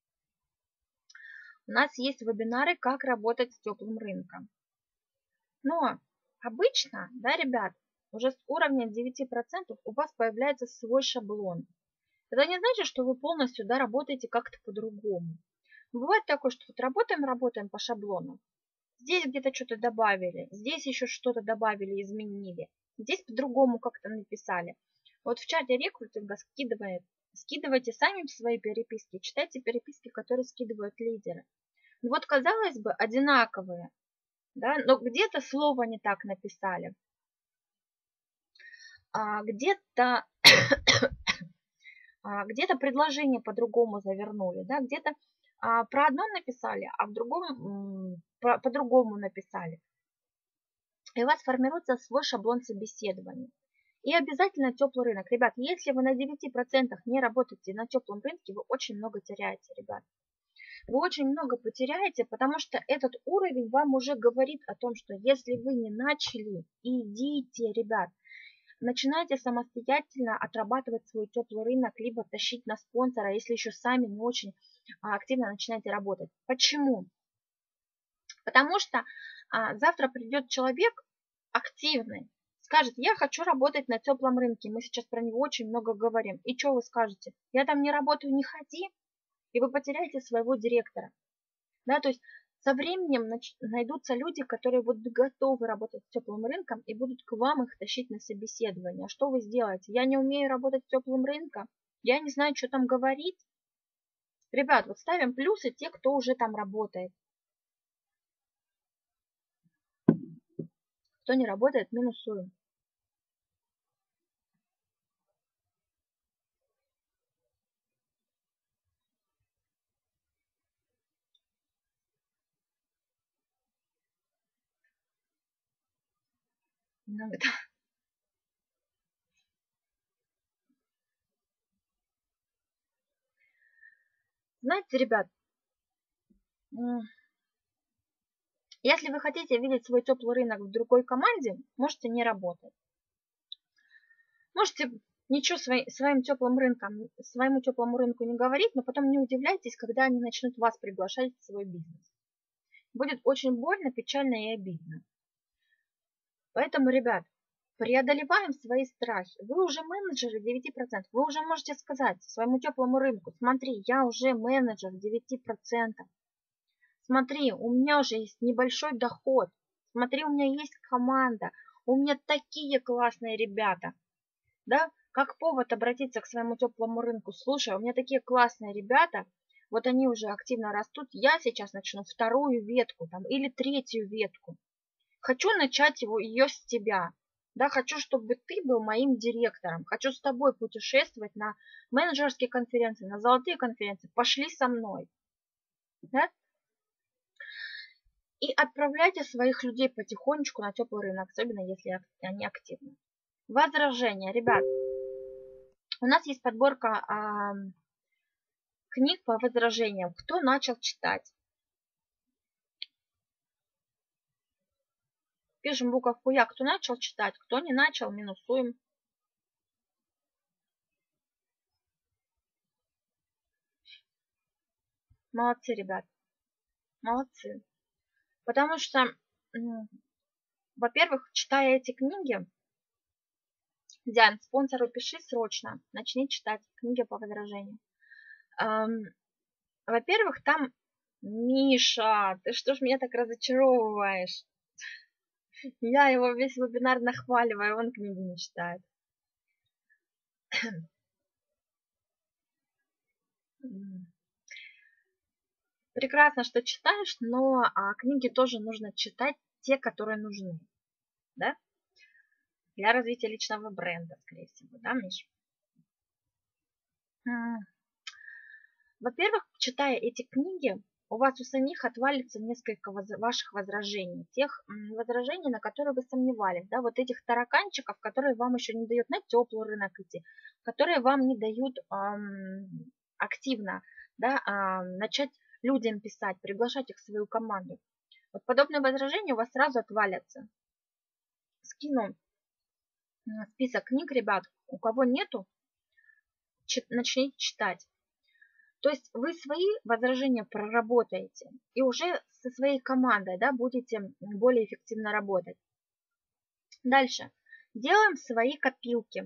У нас есть вебинары, как работать с теплым рынком. Но обычно, да, ребят, уже с уровня девяти процентов у вас появляется свой шаблон. Это не значит, что вы полностью, да, работаете как-то по-другому. Бывает такое, что вот работаем, работаем по шаблону. Здесь где-то что-то добавили, здесь еще что-то добавили, изменили. Здесь по-другому как-то написали. Вот в чате рекрутинга скидывает, скидывайте сами свои переписки, читайте переписки, которые скидывают лидеры. Ну вот, казалось бы, одинаковые, да, но где-то слово не так написали. А где-то а, где-то предложение по-другому завернули, да, где-то а, про одно написали, а в другом про, по-другому написали. И у вас формируется свой шаблон собеседования. И обязательно теплый рынок. Ребят, если вы на девяти процентах не работаете на теплом рынке, вы очень много теряете, ребят. Вы очень много потеряете, потому что этот уровень вам уже говорит о том, что если вы не начали, идите, ребят. начинайте самостоятельно отрабатывать свой теплый рынок, либо тащить на спонсора, если еще сами не очень активно начинаете работать. Почему? Потому что а, завтра придет человек активный, скажет, я хочу работать на теплом рынке, мы сейчас про него очень много говорим. И что вы скажете? Я там не работаю, не ходи, и вы потеряете своего директора. Да, то есть со временем найдутся люди, которые будут готовы работать с теплым рынком и будут к вам их тащить на собеседование. А что вы сделаете? Я не умею работать с теплым рынком, я не знаю, что там говорить. Ребят, вот ставим плюсы те, кто уже там работает. Кто не работает, минусуем. Иногда. Знаете, ребят, если вы хотите видеть свой теплый рынок в другой команде, можете не работать. Можете ничего своим, своим теплым рынком, своему теплому рынку не говорить, но потом не удивляйтесь, когда они начнут вас приглашать в свой бизнес. Будет очень больно, печально и обидно. Поэтому, ребят, преодолеваем свои страхи. Вы уже менеджеры девяти процентов. Вы уже можете сказать своему теплому рынку, смотри, я уже менеджер девяти процентов. Смотри, у меня уже есть небольшой доход. Смотри, у меня есть команда. У меня такие классные ребята. Да? Как повод обратиться к своему теплому рынку. Слушай, у меня такие классные ребята. Вот они уже активно растут. Я сейчас начну вторую ветку там, или третью ветку. Хочу начать его, ее с тебя. Да, хочу, чтобы ты был моим директором. Хочу с тобой путешествовать на менеджерские конференции, на золотые конференции. Пошли со мной. Да? И отправляйте своих людей потихонечку на теплый рынок, особенно если они активны. Возражения. Ребят, у нас есть подборка а, книг по возражениям. Кто начал читать? Пишем буковку Я. Кто начал читать? Кто не начал, минусуем. Молодцы, ребят. Молодцы. Потому что, во-первых, читая эти книги, Диан, спонсору пиши срочно, начни читать книги по возражениям. Во-первых, там, Миша, ты что ж меня так разочаровываешь? Я его весь вебинар нахваливаю, он книги не читает. Прекрасно, что читаешь, но а, книги тоже нужно читать, те, которые нужны, да? Для развития личного бренда, скорее всего, да, Миш? Во-первых, читая эти книги, у вас у самих отвалится несколько ваших возражений, тех возражений, на которые вы сомневались, да, вот этих тараканчиков, которые вам еще не дают на теплый рынок идти, которые вам не дают эм, активно, да, эм, начать людям писать, приглашать их в свою команду. Вот подобные возражения у вас сразу отвалятся. Скину список книг, ребят, у кого нету, начните читать. То есть вы свои возражения проработаете и уже со своей командой, да, будете более эффективно работать. Дальше. Делаем свои копилки.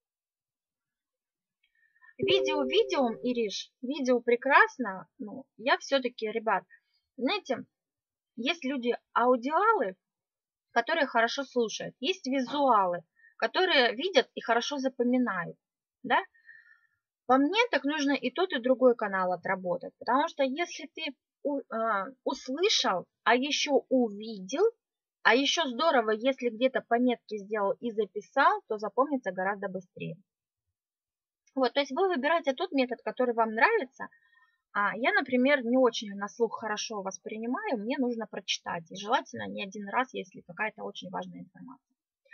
Видео видео, Ириш, видео прекрасно, но я все-таки, ребят, знаете, есть люди аудиалы, которые хорошо слушают, есть визуалы, которые видят и хорошо запоминают, да. По мне, так нужно и тот, и другой канал отработать, потому что если ты услышал, а еще увидел, а еще здорово, если где-то пометки сделал и записал, то запомнится гораздо быстрее. Вот, то есть вы выбираете тот метод, который вам нравится. А я, например, не очень на слух хорошо воспринимаю, мне нужно прочитать, и желательно не один раз, если какая-то очень важная информация.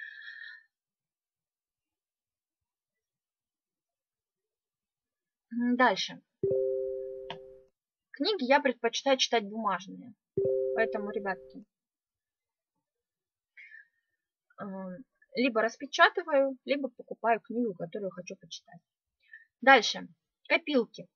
Дальше. Книги я предпочитаю читать бумажные. Поэтому, ребятки, либо распечатываю, либо покупаю книгу, которую хочу почитать. Дальше. Копилки.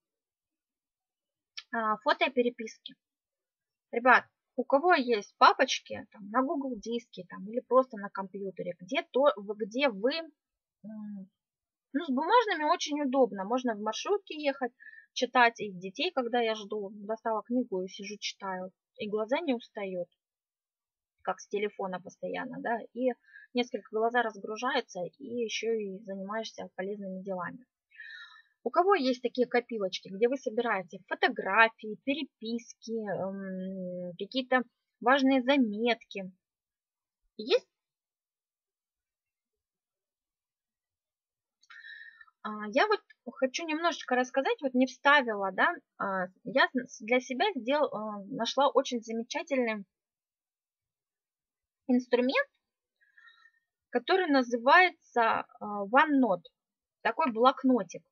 Фото и переписки. Ребят, у кого есть папочки там, на Google диске там, или просто на компьютере, где, то, где вы, ну, с бумажными очень удобно. Можно в маршрутке ехать, читать, и детей, когда я жду, достала книгу и сижу читаю, и глаза не устают, как с телефона постоянно, да, и несколько глаза разгружаются, и еще и занимаешься полезными делами. У кого есть такие копилочки, где вы собираете фотографии, переписки, эм, какие-то важные заметки? Есть? А, я вот хочу немножечко рассказать, вот не вставила, да, а, я для себя сделал, а, нашла очень замечательный инструмент, который называется а, OneNote, такой блокнотик.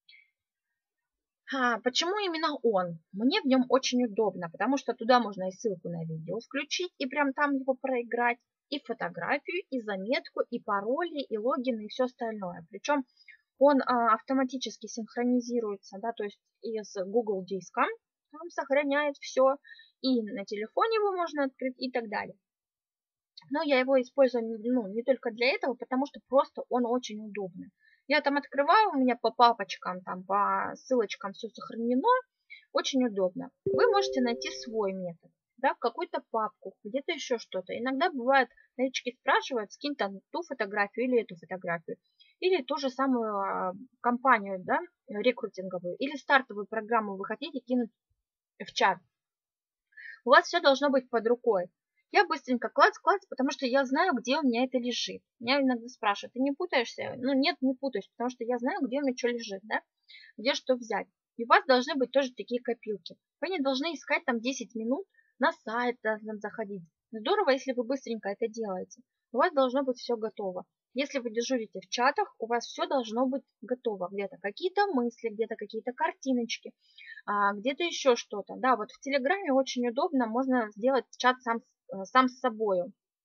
А, почему именно он? Мне в нем очень удобно, потому что туда можно и ссылку на видео включить, и прям там его проиграть, и фотографию, и заметку, и пароли, и логины, и все остальное. Причем он а, автоматически синхронизируется, да, то есть из Google диска, там сохраняет все, и на телефоне его можно открыть, и так далее. Но я его использую, ну, не только для этого, потому что просто он очень удобный. Я там открываю, у меня по папочкам, там, по ссылочкам все сохранено, очень удобно. Вы можете найти свой метод, да, в какую-то папку, где-то еще что-то. Иногда бывает, новички спрашивают, скинь там ту фотографию или эту фотографию, или ту же самую а, компанию, да, рекрутинговую, или стартовую программу вы хотите кинуть в чат. У вас все должно быть под рукой. Я быстренько клац-клац, потому что я знаю, где у меня это лежит. Меня иногда спрашивают, ты не путаешься? Ну нет, не путаюсь, потому что я знаю, где у меня что лежит, да? Где что взять. И у вас должны быть тоже такие копилки. Вы не должны искать там десять минут, на сайт там заходить. Здорово, если вы быстренько это делаете. У вас должно быть все готово. Если вы дежурите в чатах, у вас все должно быть готово. Где-то какие-то мысли, где-то какие-то картиночки, где-то еще что-то. Да, вот в Телеграме очень удобно, можно сделать чат сам, сам с собой.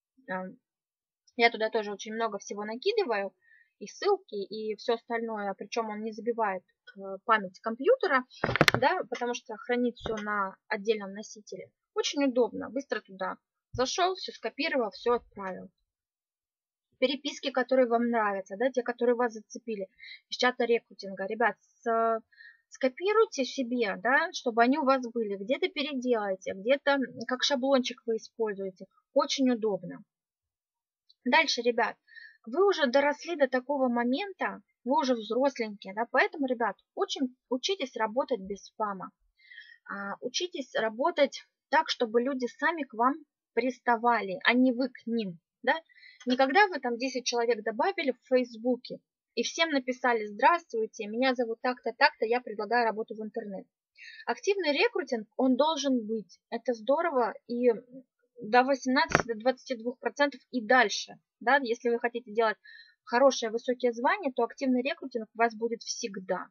Я туда тоже очень много всего накидываю, и ссылки, и все остальное, причем он не забивает память компьютера, да, потому что хранит все на отдельном носителе. Очень удобно, быстро туда зашел, все скопировал, все отправил. Переписки, которые вам нравятся, да, те, которые вас зацепили из чата рекрутинга. Ребят, с, скопируйте себе, да, чтобы они у вас были. Где-то переделайте, где-то как шаблончик вы используете. Очень удобно. Дальше, ребят, вы уже доросли до такого момента, вы уже взросленькие, да, поэтому, ребят, очень учитесь работать без спама. А, учитесь работать так, чтобы люди сами к вам приставали, а не вы к ним, да. Никогда вы там десять человек добавили в Фейсбуке и всем написали: здравствуйте, меня зовут так-то, так-то, я предлагаю работу в интернет. Активный рекрутинг, он должен быть. Это здорово, и до восемнадцати, до двадцати двух процентов и дальше. Да? Если вы хотите делать хорошие высокие звания, то активный рекрутинг у вас будет всегда.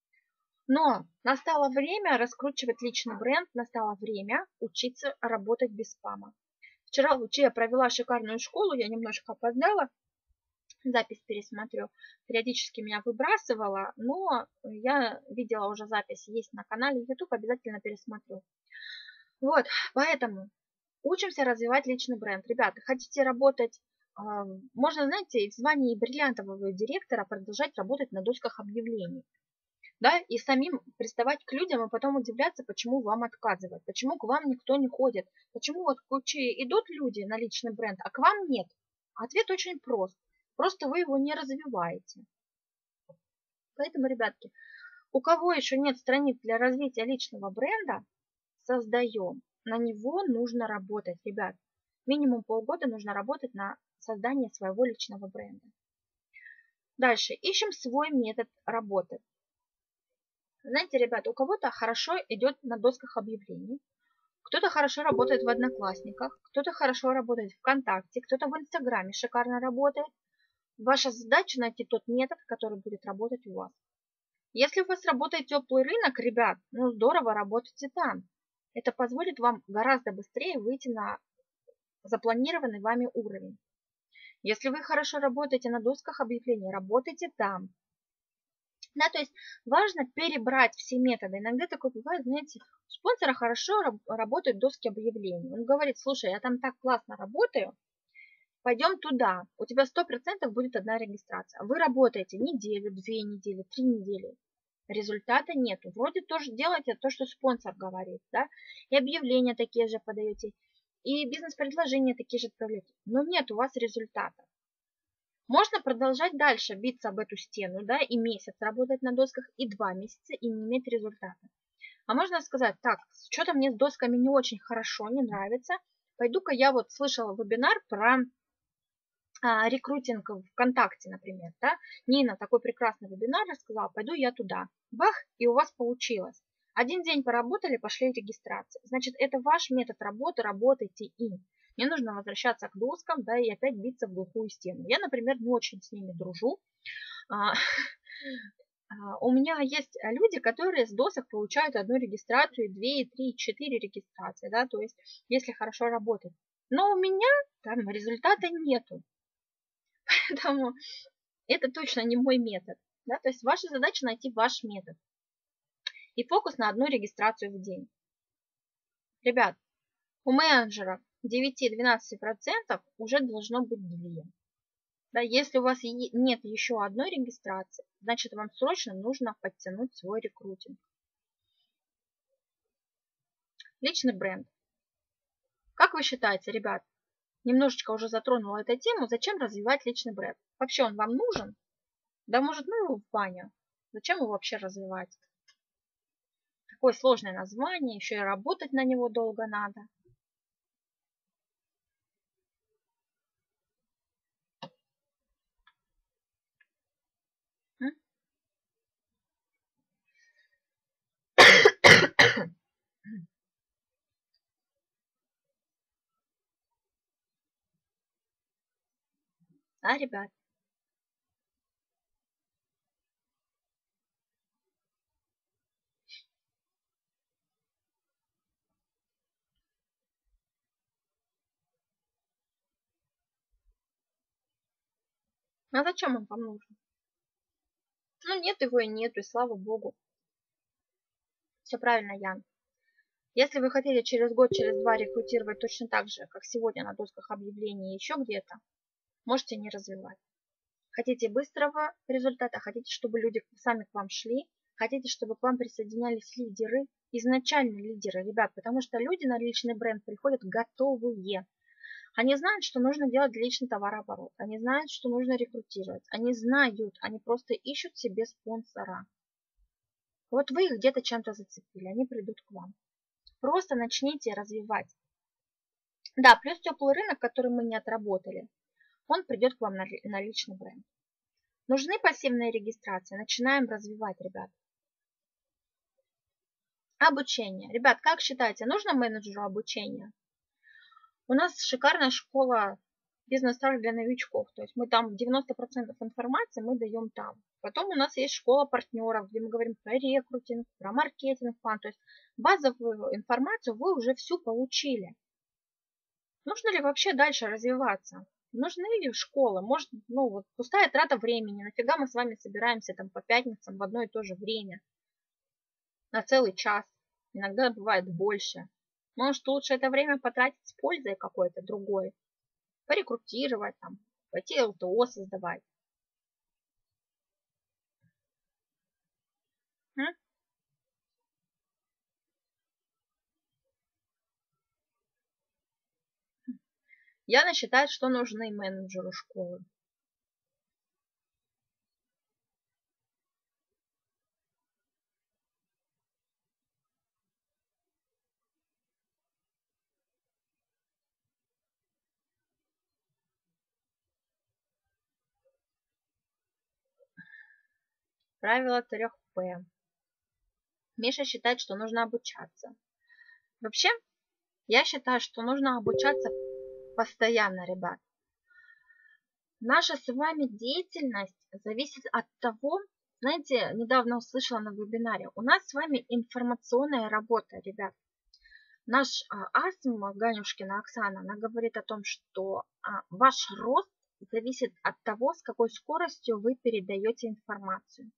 Но настало время раскручивать личный бренд, настало время учиться работать без спама. Вчера в Луче я провела шикарную школу, я немножко опоздала, запись пересмотрю, периодически меня выбрасывала, но я видела уже запись, есть на канале YouTube, обязательно пересмотрю. Вот, поэтому учимся развивать личный бренд. Ребята, хотите работать, можно, знаете, в звании бриллиантового директора продолжать работать на досках объявлений. Да, и самим приставать к людям, и потом удивляться, почему вам отказывают, почему к вам никто не ходит, почему вот к Луче идут люди на личный бренд, а к вам нет. Ответ очень прост. Просто вы его не развиваете. Поэтому, ребятки, у кого еще нет страниц для развития личного бренда, создаем. На него нужно работать, ребят. Минимум полгода нужно работать на создание своего личного бренда. Дальше. Ищем свой метод работы. Знаете, ребята, у кого-то хорошо идет на досках объявлений, кто-то хорошо работает в Одноклассниках, кто-то хорошо работает в ВКонтакте, кто-то в Инстаграме шикарно работает. Ваша задача найти тот метод, который будет работать у вас. Если у вас работает теплый рынок, ребят, ну здорово, работайте там. Это позволит вам гораздо быстрее выйти на запланированный вами уровень. Если вы хорошо работаете на досках объявлений, работайте там. Да, то есть важно перебрать все методы. Иногда такое бывает, знаете, у спонсора хорошо работают доски объявлений. Он говорит, слушай, я там так классно работаю, пойдем туда, у тебя сто процентов будет одна регистрация. Вы работаете неделю, две недели, три недели. Результата нету. Вроде тоже делаете то, что спонсор говорит, да, и объявления такие же подаете, и бизнес-предложения такие же отправляете, но нет у вас результата. Можно продолжать дальше биться об эту стену, да, и месяц работать на досках, и два месяца, и не иметь результата. А можно сказать, так, что-то мне с досками не очень хорошо, не нравится, пойду-ка я вот слышала вебинар про а, рекрутинг в ВКонтакте, например, да, Нина такой прекрасный вебинар рассказала, пойду я туда, бах, и у вас получилось. Один день поработали, пошли регистрации. Значит, это ваш метод работы, работайте им. Не нужно возвращаться к доскам, да, и опять биться в глухую стену. Я, например, не очень с ними дружу. У меня есть люди, которые с досок получают одну регистрацию, две, три, четыре регистрации, да, то есть если хорошо работать. Но у меня там результата нету. Поэтому это точно не мой метод. Да? То есть ваша задача найти ваш метод. И фокус на одну регистрацию в день. Ребят, у менеджера девять-двенадцать процентов уже должно быть две. Да, если у вас нет еще одной регистрации, значит вам срочно нужно подтянуть свой рекрутинг. Личный бренд. Как вы считаете, ребят, немножечко уже затронула эту тему, зачем развивать личный бренд? Вообще он вам нужен? Да может, ну его в баню. Зачем его вообще развивать? Такое сложное название, еще и работать на него долго надо. А, ребят? А зачем он вам нужен? Ну, нет его и нету, и слава богу. Все правильно, Ян. Если вы хотели через год, через два рекрутировать точно так же, как сегодня на досках объявлений и еще где-то, можете не развивать. Хотите быстрого результата, хотите, чтобы люди сами к вам шли, хотите, чтобы к вам присоединялись лидеры, изначально лидеры, ребят, потому что люди на личный бренд приходят готовые. Они знают, что нужно делать личный товарооборот, они знают, что нужно рекрутировать, они знают, они просто ищут себе спонсора. Вот вы их где-то чем-то зацепили, они придут к вам. Просто начните развивать. Да, плюс теплый рынок, который мы не отработали, он придет к вам на, на личный бренд. Нужны пассивные регистрации, начинаем развивать, ребят. Обучение. Ребят, как считаете, нужно менеджеру обучение? У нас шикарная школа бизнес-старт для новичков. То есть мы там девяносто процентов информации мы даем там. Потом у нас есть школа партнеров, где мы говорим про рекрутинг, про маркетинг-план. То есть базовую информацию вы уже всю получили. Нужно ли вообще дальше развиваться? Нужны ли школы? Может, ну вот пустая трата времени. Нафига мы с вами собираемся там по пятницам в одно и то же время? На целый час. Иногда бывает больше. Может, лучше это время потратить с пользой какой-то другой. Порекрутировать, там, пойти эл тэ о создавать. М? Яна считает, что нужны менеджеру школы. Правило трех П. Миша считает, что нужно обучаться. Вообще, я считаю, что нужно обучаться постоянно, ребят. Наша с вами деятельность зависит от того, знаете, недавно услышала на вебинаре, у нас с вами информационная работа, ребят. Наш а, Асм, Ганюшкина Оксана, она говорит о том, что а, ваш рост зависит от того, с какой скоростью вы передаете информацию.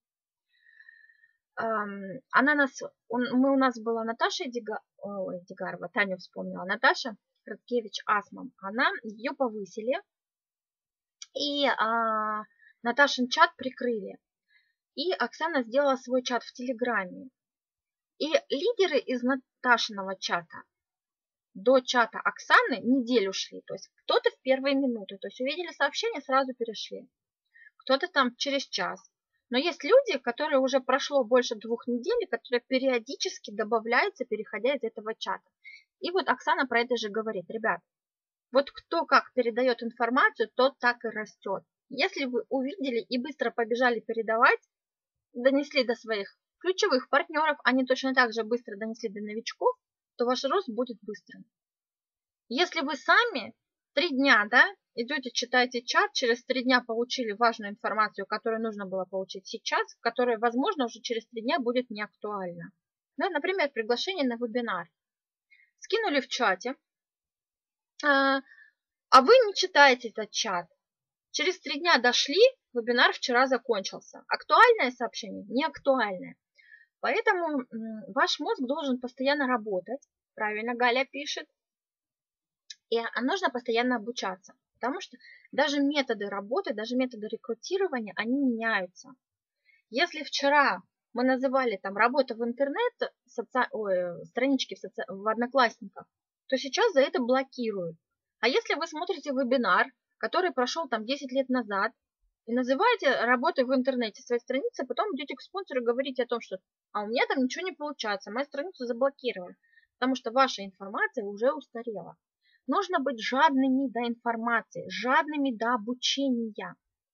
Она нас, он, мы, у нас была Наташа Дига, ой, Дигарова, Таня вспомнила, Наташа Краткевич-Асман. Она, ее повысили, и а, Наташин чат прикрыли. И Оксана сделала свой чат в Телеграме. И лидеры из Наташиного чата до чата Оксаны неделю шли. То есть кто-то в первые минуты. То есть увидели сообщение, сразу перешли. Кто-то там через час. Но есть люди, которые уже прошло больше двух недель, которые периодически добавляются, переходя из этого чата. И вот Оксана про это же говорит. Ребят, вот кто как передает информацию, тот так и растет. Если вы увидели и быстро побежали передавать, донесли до своих ключевых партнеров, они точно так же быстро донесли до новичков, то ваш рост будет быстрым. Если вы сами три дня, да, идете, читаете чат, через три дня получили важную информацию, которую нужно было получить сейчас, которая, возможно, уже через три дня будет не актуальна. Да, например, приглашение на вебинар. Скинули в чате, а, а вы не читаете этот чат. Через три дня дошли, вебинар вчера закончился. Актуальное сообщение? Не актуальное. Поэтому ваш мозг должен постоянно работать. Правильно Галя пишет. И нужно постоянно обучаться. Потому что даже методы работы, даже методы рекрутирования, они меняются. Если вчера мы называли там работа в интернет, соци... Ой, странички в, соци... в Одноклассниках, то сейчас за это блокируют. А если вы смотрите вебинар, который прошел там десять лет назад, и называете работой в интернете своей страницы, потом идете к спонсору и говорите о том, что а у меня там ничего не получается, моя страницу заблокировали, потому что ваша информация уже устарела. Нужно быть жадными до информации, жадными до обучения.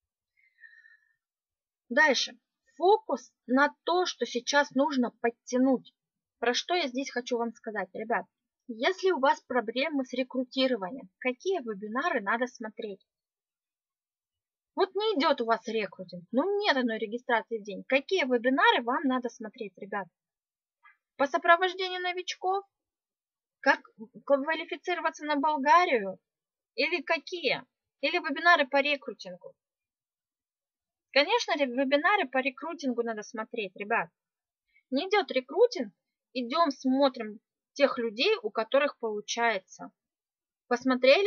Дальше. Фокус на то, что сейчас нужно подтянуть. Про что я здесь хочу вам сказать, ребят. Если у вас проблемы с рекрутированием, какие вебинары надо смотреть? Вот не идет у вас рекрутинг, ну нет одной регистрации в день. Какие вебинары вам надо смотреть, ребят? По сопровождению новичков? Как квалифицироваться на Болгарию? Или какие? Или вебинары по рекрутингу? Конечно, вебинары по рекрутингу надо смотреть, ребят. Не идет рекрутинг, идем смотрим тех людей, у которых получается. Посмотрели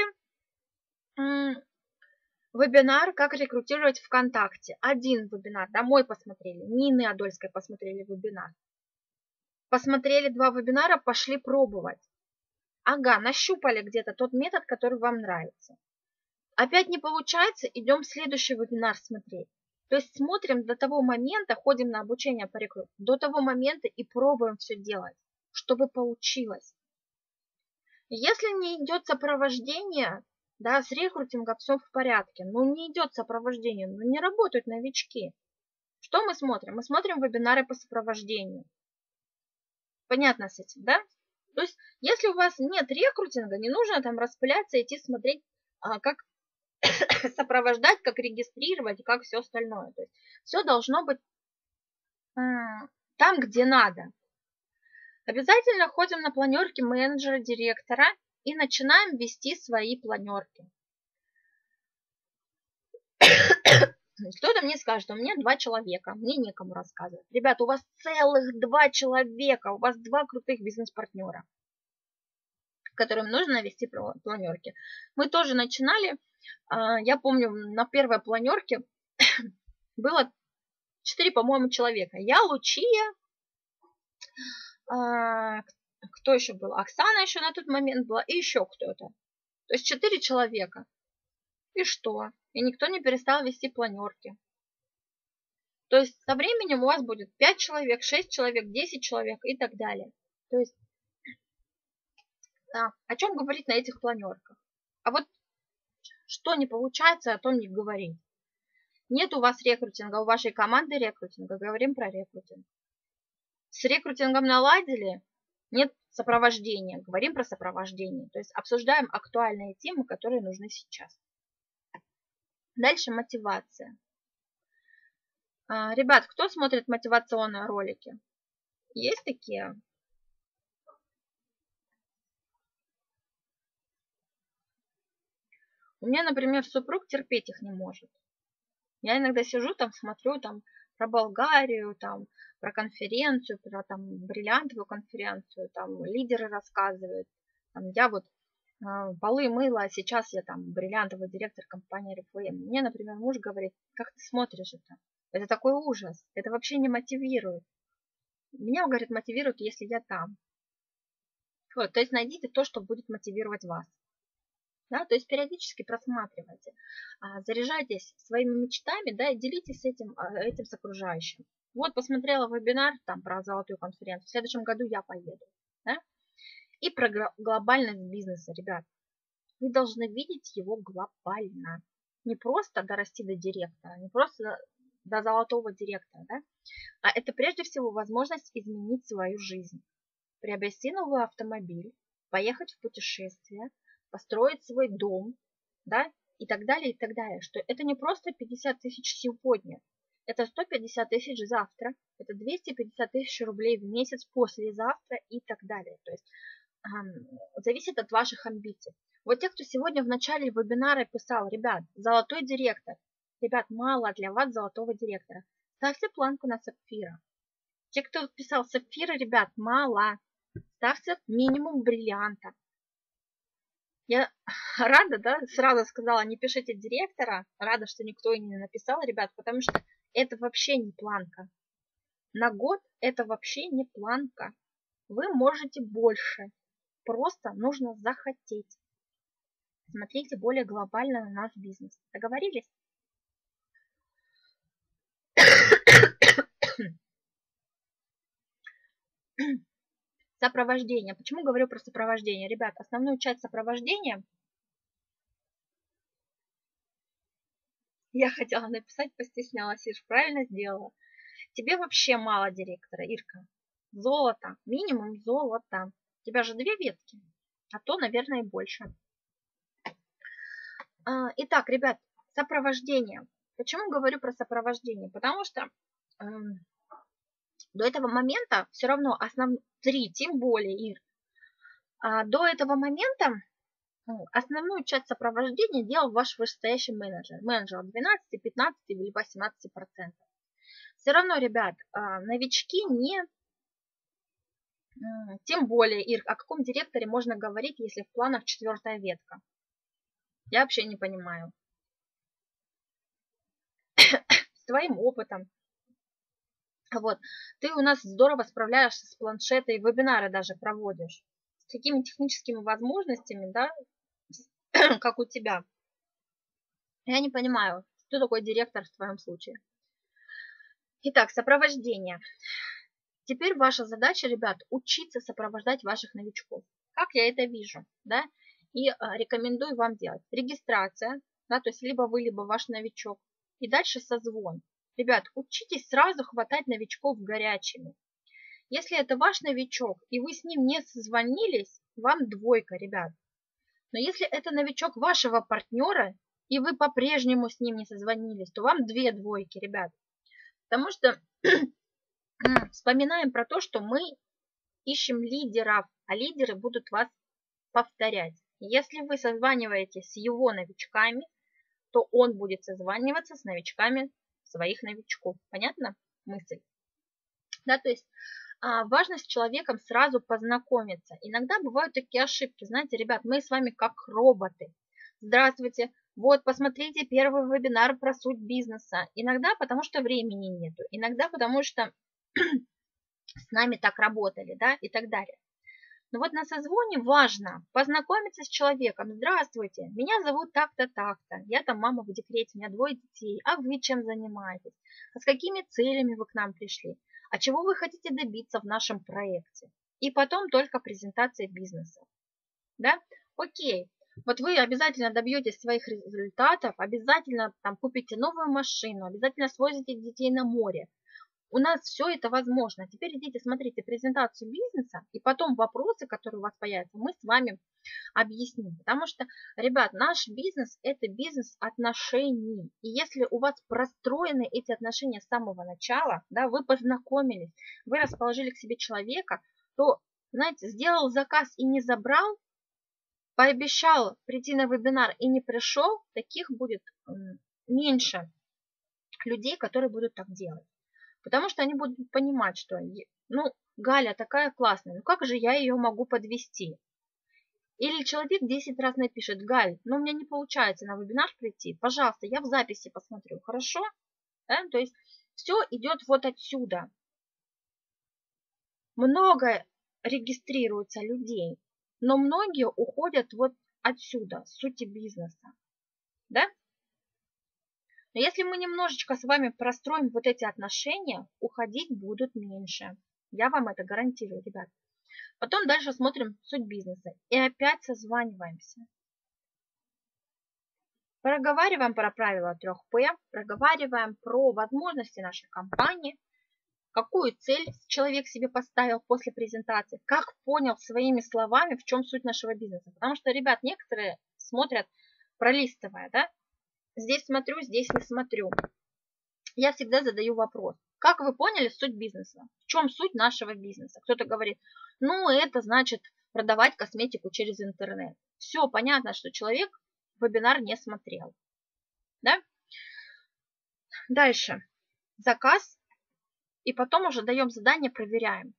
вебинар «Как рекрутировать ВКонтакте». Один вебинар, да, мой посмотрели. Нины Адольской посмотрели вебинар. Посмотрели два вебинара, пошли пробовать. Ага, нащупали где-то тот метод, который вам нравится. Опять не получается, идем следующий вебинар смотреть. То есть смотрим до того момента, ходим на обучение по рекрутингу, до того момента и пробуем все делать, чтобы получилось. Если не идет сопровождение, да, с рекрутингом все в порядке, но не идет сопровождение, но не работают новички. Что мы смотрим? Мы смотрим вебинары по сопровождению. Понятно с этим, да? То есть, если у вас нет рекрутинга, не нужно там распыляться, идти смотреть, а, как сопровождать, как регистрировать, как все остальное. То есть, все должно быть м- там, где надо. Обязательно ходим на планерки менеджера, директора и начинаем вести свои планерки. Кто-то мне скажет, у меня два человека, мне некому рассказывать. Ребята, у вас целых два человека, у вас два крутых бизнес-партнера, которым нужно вести планерки. Мы тоже начинали, я помню, на первой планерке было четыре, по-моему, человека. Я, Лучия, кто еще был? Оксана еще на тот момент была, и еще кто-то. То есть четыре человека. И что? И никто не перестал вести планерки. То есть со временем у вас будет пять человек, шесть человек, десять человек и так далее. То есть да, о чем говорить на этих планерках? А вот что не получается, о том не говорить. Нет у вас рекрутинга, у вашей команды рекрутинга, говорим про рекрутинг. С рекрутингом наладили, нет сопровождения, говорим про сопровождение. То есть обсуждаем актуальные темы, которые нужны сейчас. Дальше мотивация. Ребят, кто смотрит мотивационные ролики? Есть такие? У меня, например, супруг терпеть их не может. Я иногда сижу там, смотрю там про Болгарию, там про конференцию, про там бриллиантовую конференцию, там лидеры рассказывают. Там, я вот э, полы мыла, а сейчас я там бриллиантовый директор компании Oriflame. Мне, например, муж говорит, как ты смотришь это? Это такой ужас, это вообще не мотивирует. Меня, говорит, мотивирует, если я там. Вот, то есть найдите то, что будет мотивировать вас. Да, то есть периодически просматривайте, а, заряжайтесь своими мечтами, да, и делитесь этим, а, этим с окружающим. Вот посмотрела вебинар там про золотую конференцию, в следующем году я поеду. Да? И про глобальность бизнеса, ребят. Вы должны видеть его глобально. Не просто дорасти до директора, не просто до золотого директора, да? А это прежде всего возможность изменить свою жизнь. Приобрести новый автомобиль, поехать в путешествие, построить свой дом, да, и так далее, и так далее. Что это не просто пятьдесят тысяч сегодня, это сто пятьдесят тысяч завтра, это двести пятьдесят тысяч рублей в месяц послезавтра и так далее. То есть эм, зависит от ваших амбиций. Вот те, кто сегодня в начале вебинара писал, ребят, золотой директор, ребят, мало для вас золотого директора, ставьте планку на сапфира. Те, кто писал сапфира, ребят, мало, ставьте минимум бриллианта. Я рада, да, сразу сказала, не пишите директора, рада, что никто и не написал, ребят, потому что это вообще не планка. На год это вообще не планка. Вы можете больше, просто нужно захотеть. Смотрите более глобально на наш бизнес. Договорились? Сопровождение. Почему говорю про сопровождение? Ребят, основную часть сопровождения я хотела написать, постеснялась, Ир, правильно сделала. Тебе вообще мало директора, Ирка. Золото, минимум золото. У тебя же две ветки, а то, наверное, и больше. Итак, ребят, сопровождение. Почему говорю про сопровождение? Потому что э, до этого момента все равно основ три, тем более, Ир, а до этого момента основную часть сопровождения делал ваш вышестоящий менеджер. Менеджер двенадцать, пятнадцать или восемнадцать процентов. Все равно, ребят, новички не... Тем более, Ир, о каком директоре можно говорить, если в планах четвертая ветка? Я вообще не понимаю. С твоим опытом. Вот. Ты у нас здорово справляешься с планшетой, вебинары даже проводишь. С такими техническими возможностями, да, как у тебя. Я не понимаю, кто такой директор в твоем случае. Итак, сопровождение. Теперь ваша задача, ребят, учиться сопровождать ваших новичков. Как я это вижу, да? И а, рекомендую вам делать. Регистрация, да, то есть либо вы, либо ваш новичок. И дальше созвон. Ребят, учитесь сразу хватать новичков горячими. Если это ваш новичок, и вы с ним не созвонились, вам двойка, ребят. Но если это новичок вашего партнера, и вы по-прежнему с ним не созвонились, то вам две двойки, ребят. Потому что вспоминаем про то, что мы ищем лидеров, а лидеры будут вас повторять. Если вы созваниваетесь с его новичками, то он будет созваниваться с новичками своих новичков. Понятно мысль? Да, то есть а, важно с человеком сразу познакомиться. Иногда бывают такие ошибки. Знаете, ребят, мы с вами как роботы. Здравствуйте. Вот, посмотрите первый вебинар про суть бизнеса. Иногда потому, что времени нету. Иногда потому, что с нами так работали, да, и так далее. Но вот на созвоне важно познакомиться с человеком. Здравствуйте, меня зовут так-то, так-то. Я там мама в декрете, у меня двое детей. А вы чем занимаетесь? А с какими целями вы к нам пришли? А чего вы хотите добиться в нашем проекте? И потом только презентация бизнеса. Да? Окей. Вот вы обязательно добьетесь своих результатов, обязательно там купите новую машину, обязательно свозите детей на море. У нас все это возможно. Теперь идите, смотрите презентацию бизнеса, и потом вопросы, которые у вас появятся, мы с вами объясним. Потому что, ребят, наш бизнес – это бизнес отношений. И если у вас простроены эти отношения с самого начала, да, вы познакомились, вы расположили к себе человека, то, знаете, сделал заказ и не забрал, пообещал прийти на вебинар и не пришел, таких будет меньше людей, которые будут так делать. Потому что они будут понимать, что, ну, Галя такая классная, ну как же я ее могу подвести? Или человек десять раз напишет: Галь, ну у меня не получается на вебинар прийти, пожалуйста, я в записи посмотрю, хорошо? Да? То есть все идет вот отсюда. Много регистрируется людей, но многие уходят вот отсюда, с сути бизнеса. Да? Но если мы немножечко с вами простроим вот эти отношения, уходить будут меньше. Я вам это гарантирую, ребят. Потом дальше смотрим суть бизнеса. И опять созваниваемся. Проговариваем про правила трех П, проговариваем про возможности нашей компании, какую цель человек себе поставил после презентации, как понял своими словами, в чем суть нашего бизнеса. Потому что, ребят, некоторые смотрят, пролистывая, да, здесь смотрю, здесь не смотрю. Я всегда задаю вопрос: как вы поняли суть бизнеса? В чем суть нашего бизнеса? Кто-то говорит: ну, это значит продавать косметику через интернет. Все понятно, что человек вебинар не смотрел. Да? Дальше. Заказ. И потом уже даем задание, проверяем.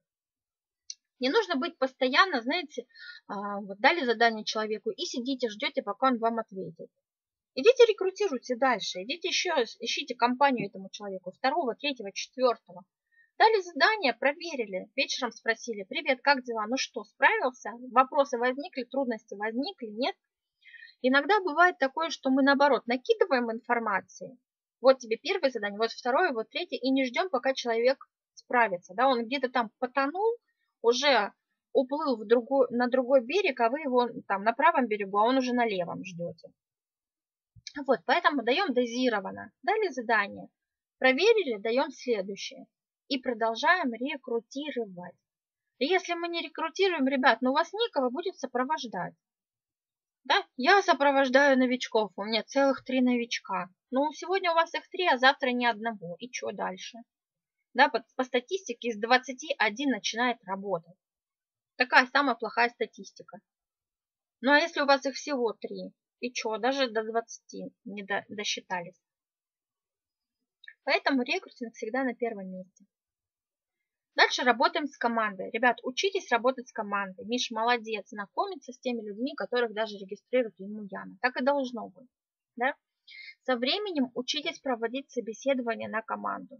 Не нужно быть постоянно, знаете, вот дали задание человеку и сидите, ждете, пока он вам ответит. Идите рекрутируйте дальше, идите еще ищите компанию этому человеку, второго, третьего, четвертого. Дали задание, проверили, вечером спросили: привет, как дела? Ну что, справился? Вопросы возникли, трудности возникли, нет? Иногда бывает такое, что мы наоборот накидываем информации. Вот тебе первое задание, вот второе, вот третье, и не ждем, пока человек справится. Да? Он где-то там потонул, уже уплыл в другой, на другой берег, а вы его там на правом берегу, а он уже на левом ждете. Вот, поэтому даем дозированно. Дали задание, проверили, даем следующее. И продолжаем рекрутировать. И если мы не рекрутируем, ребят, ну вас некого будет сопровождать. Да? Я сопровождаю новичков, у меня целых три новичка. Ну, сегодня у вас их три, а завтра ни одного. И что дальше? Да, по, по статистике из двадцати один начинает работать. Такая самая плохая статистика. Ну, а если у вас их всего три? И что, даже до двадцати не до, досчитались. Поэтому рекрутинг всегда на первом месте. Дальше работаем с командой. Ребят, учитесь работать с командой. Миш молодец, знакомиться с теми людьми, которых даже регистрирует ему Яна. Так и должно быть. Да? Со временем учитесь проводить собеседование на команду.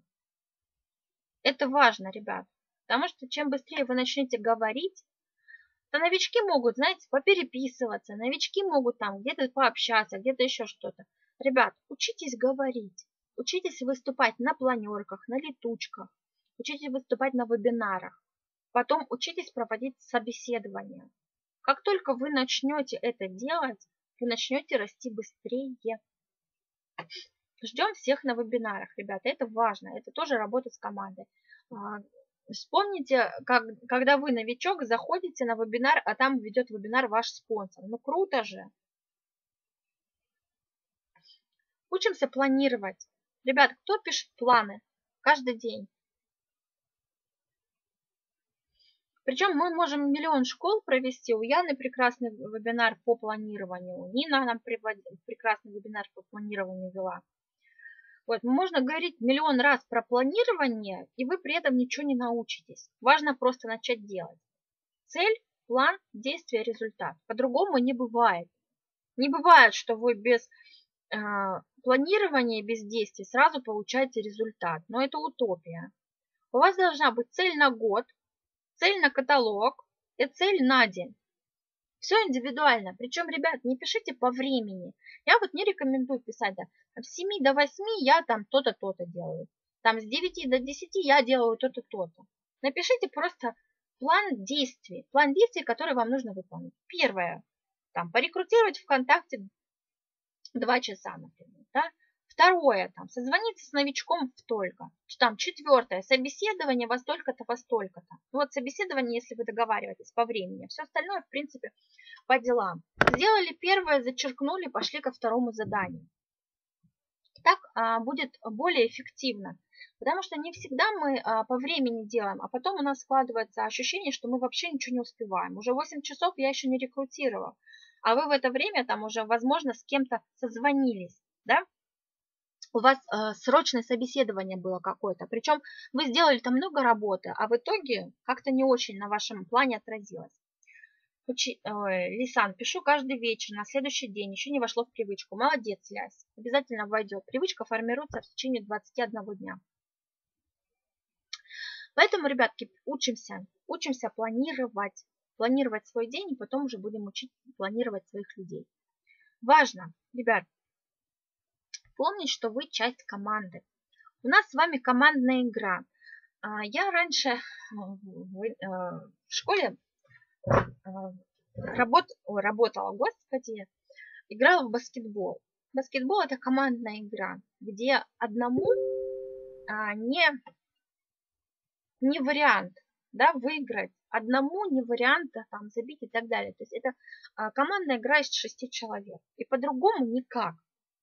Это важно, ребят. Потому что чем быстрее вы начнете говорить, то новички могут, знаете, попереписываться, новички могут там где-то пообщаться, где-то еще что-то. Ребят, учитесь говорить, учитесь выступать на планерках, на летучках, учитесь выступать на вебинарах, потом учитесь проводить собеседования. Как только вы начнете это делать, вы начнете расти быстрее. Ждем всех на вебинарах, ребята, это важно, это тоже работа с командой. Вспомните, как, когда вы новичок, заходите на вебинар, а там ведет вебинар ваш спонсор. Ну круто же. Учимся планировать. Ребят, кто пишет планы каждый день? Причем мы можем миллион школ провести. У Яны прекрасный вебинар по планированию. Нина нам прекрасный вебинар по планированию вела. Вот, можно говорить миллион раз про планирование, и вы при этом ничего не научитесь. Важно просто начать делать. Цель, план, действие, результат. По-другому не бывает. Не бывает, что вы без э, планирования, без действий сразу получаете результат. Но это утопия. У вас должна быть цель на год, цель на каталог и цель на день. Все индивидуально. Причем, ребят, не пишите по времени. Я вот не рекомендую писать, да, с семи до восьми я там то-то, то-то делаю. Там с девяти до десяти я делаю то-то, то-то. Напишите просто план действий. План действий, который вам нужно выполнить. Первое. Там, порекрутировать ВКонтакте два часа, например. Да? Второе. Там, созвониться с новичком в столько. Там, четвертое. Собеседование во столько-то, во столько-то. Ну, вот собеседование, если вы договариваетесь по времени. Все остальное, в принципе, по делам. Сделали первое, зачеркнули, пошли ко второму заданию. Так а, будет более эффективно. Потому что не всегда мы а, по времени делаем, а потом у нас складывается ощущение, что мы вообще ничего не успеваем. Уже восемь часов я еще не рекрутировала, а вы в это время там уже, возможно, с кем-то созвонились, да? У вас э, срочное собеседование было какое-то, причем вы сделали там много работы, а в итоге как-то не очень на вашем плане отразилось. Учи... Ой, Лисан, пишу каждый вечер, на следующий день, еще не вошло в привычку. Молодец, Лясь, обязательно войдет. Привычка формируется в течение двадцати одного дня. Поэтому, ребятки, учимся, учимся планировать, планировать свой день, и потом уже будем учить планировать своих людей. Важно, ребят, помнить, что вы часть команды. У нас с вами командная игра. Я раньше в школе работ... Ой, работала, господи, играла в баскетбол. Баскетбол – это командная игра, где одному не, не вариант, да, выиграть, одному не вариант там, забить и так далее. То есть это командная игра из шести человек. И по-другому никак.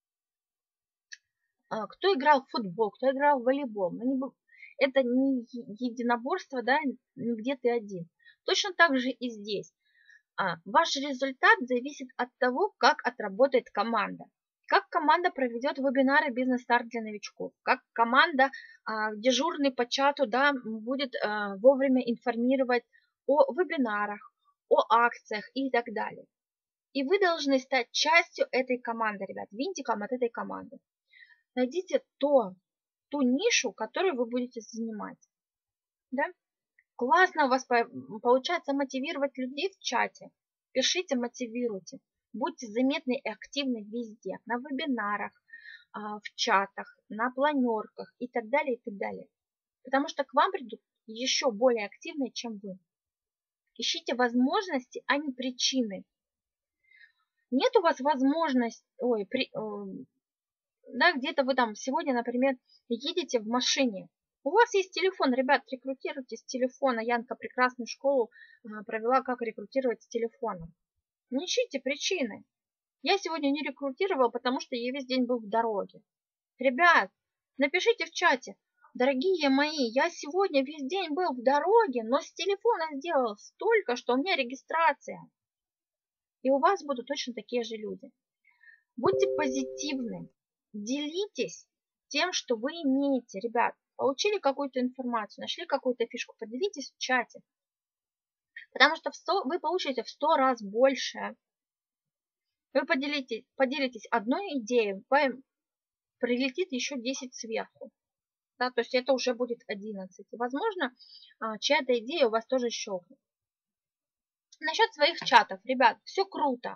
Кто играл в футбол, кто играл в волейбол. Это не единоборство, да, не где ты один. Точно так же и здесь. Ваш результат зависит от того, как отработает команда. Как команда проведет вебинары «Бизнес-старт для новичков», как команда, дежурный по чату, да, будет вовремя информировать о вебинарах, о акциях и так далее. И вы должны стать частью этой команды, ребят, винтиком от этой команды. Найдите то, ту нишу, которую вы будете занимать. Да? Классно у вас получается мотивировать людей в чате. Пишите, мотивируйте. Будьте заметны и активны везде. На вебинарах, в чатах, на планерках и так далее, и так далее. Потому что к вам придут еще более активные, чем вы. Ищите возможности, а не причины. Нет у вас возможности... Ой, при, да, где-то вы там сегодня, например, едете в машине. У вас есть телефон, ребят, рекрутируйте с телефона. Янка прекрасную школу провела, как рекрутировать с телефона. Не ищите причины. Я сегодня не рекрутировала, потому что я весь день был в дороге. Ребят, напишите в чате. Дорогие мои, я сегодня весь день был в дороге, но с телефона сделал столько, что у меня регистрация. И у вас будут точно такие же люди. Будьте позитивны. Делитесь тем, что вы имеете. Ребят, получили какую-то информацию, нашли какую-то фишку, поделитесь в чате. Потому что в сто, вы получите в сто раз больше. Вы поделитесь, поделитесь одной идеей, вам прилетит еще десять сверху. Да, то есть это уже будет одиннадцать. И, возможно, чья-то идея у вас тоже щелкнет. Насчет своих чатов, ребят, все круто.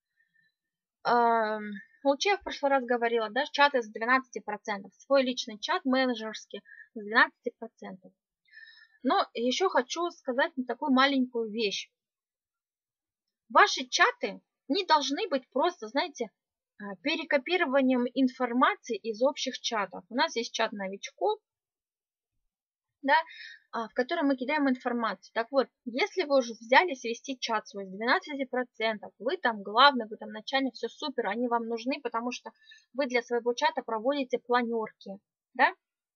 Лучше я в прошлый раз говорила, да, чаты с двенадцати процентов. Свой личный чат менеджерский с двенадцати процентов. Но еще хочу сказать такую маленькую вещь. Ваши чаты не должны быть просто, знаете, перекопированием информации из общих чатов. У нас есть чат новичков, да, в котором мы кидаем информацию. Так вот, если вы уже взялись вести чат свой с двенадцати процентов, вы там главный, вы там начальник, все супер, они вам нужны, потому что вы для своего чата проводите планерки, да,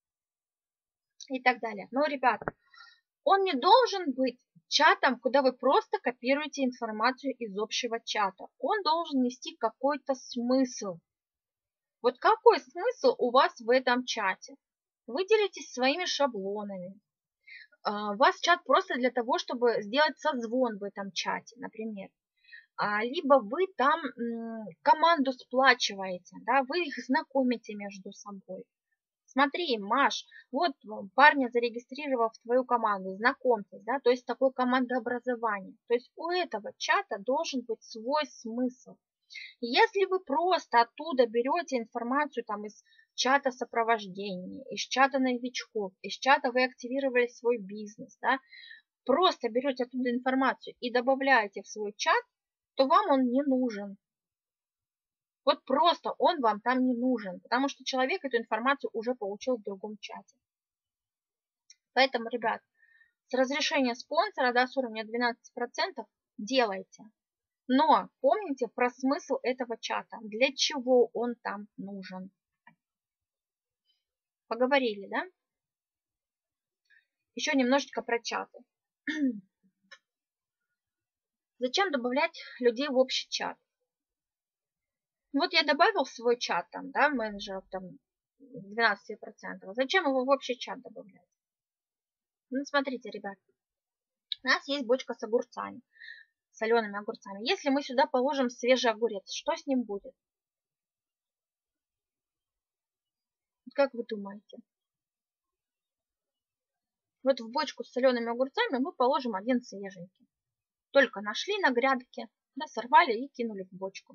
и так далее. Но, ребят, он не должен быть чатом, куда вы просто копируете информацию из общего чата. Он должен нести какой-то смысл. Вот какой смысл у вас в этом чате? Вы делитесь своими шаблонами. У вас чат просто для того, чтобы сделать созвон в этом чате, например. Либо вы там команду сплачиваете, да, вы их знакомите между собой. Смотри, Маш, вот парня зарегистрировал в твою команду, знакомьтесь, да, то есть такое командообразование. То есть у этого чата должен быть свой смысл. Если вы просто оттуда берете информацию там из чата сопровождения, из чата новичков, из чата вы активировали свой бизнес, да, просто берете оттуда информацию и добавляете в свой чат, то вам он не нужен. Вот просто он вам там не нужен, потому что человек эту информацию уже получил в другом чате. Поэтому, ребят, с разрешения спонсора, да, с уровня двенадцати процентов делайте. Но помните про смысл этого чата, для чего он там нужен. Поговорили, да? Еще немножечко про чаты. Зачем добавлять людей в общий чат? Вот я добавил в свой чат, там, да, менеджеров, там, двенадцать процентов. Зачем его в общий чат добавлять? Ну, смотрите, ребят. У нас есть бочка с огурцами, солеными огурцами. Если мы сюда положим свежий огурец, что с ним будет? Как вы думаете? Вот в бочку с солеными огурцами мы положим один свеженький. Только нашли на грядке, да, сорвали и кинули в бочку.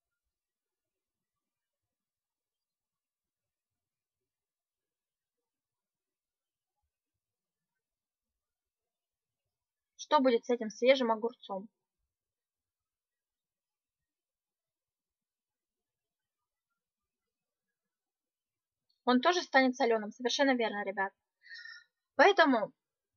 Что будет с этим свежим огурцом? Он тоже станет соленым, совершенно верно, ребят. Поэтому,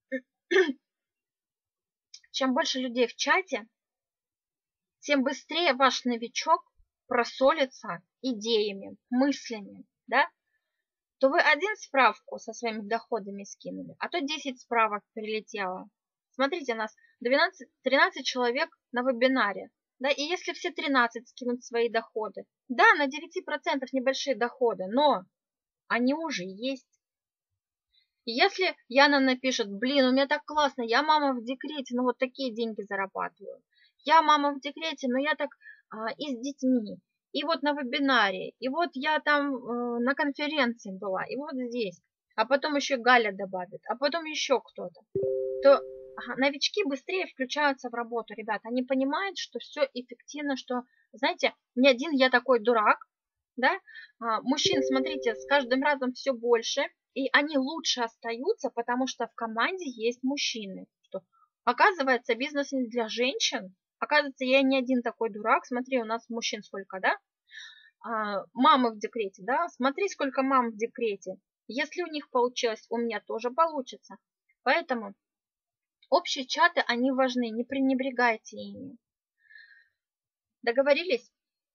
чем больше людей в чате, тем быстрее ваш новичок просолится идеями, мыслями, да? То вы один справку со своими доходами скинули, а то десять справок прилетело. Смотрите, у нас двенадцать, тринадцать человек на вебинаре. Да, и если все тринадцать скинут свои доходы, да, на девять процентов небольшие доходы, но они уже есть. И если Яна напишет, блин, у меня так классно, я мама в декрете, но вот такие деньги зарабатываю. Я мама в декрете, но я так а, и с детьми. И вот на вебинаре, и вот я там э, на конференции была, и вот здесь. А потом еще Галя добавит, а потом еще кто-то. То ага, новички быстрее включаются в работу, ребят. Они понимают, что все эффективно, что, знаете, не один я такой дурак, да. А, мужчин, смотрите, с каждым разом все больше. И они лучше остаются, потому что в команде есть мужчины. Что, оказывается, бизнес не для женщин. Оказывается, я не один такой дурак. Смотри, у нас мужчин сколько, да? А, мамы в декрете, да? Смотри, сколько мам в декрете. Если у них получилось, у меня тоже получится. Поэтому общие чаты, они важны. Не пренебрегайте ими. Договорились?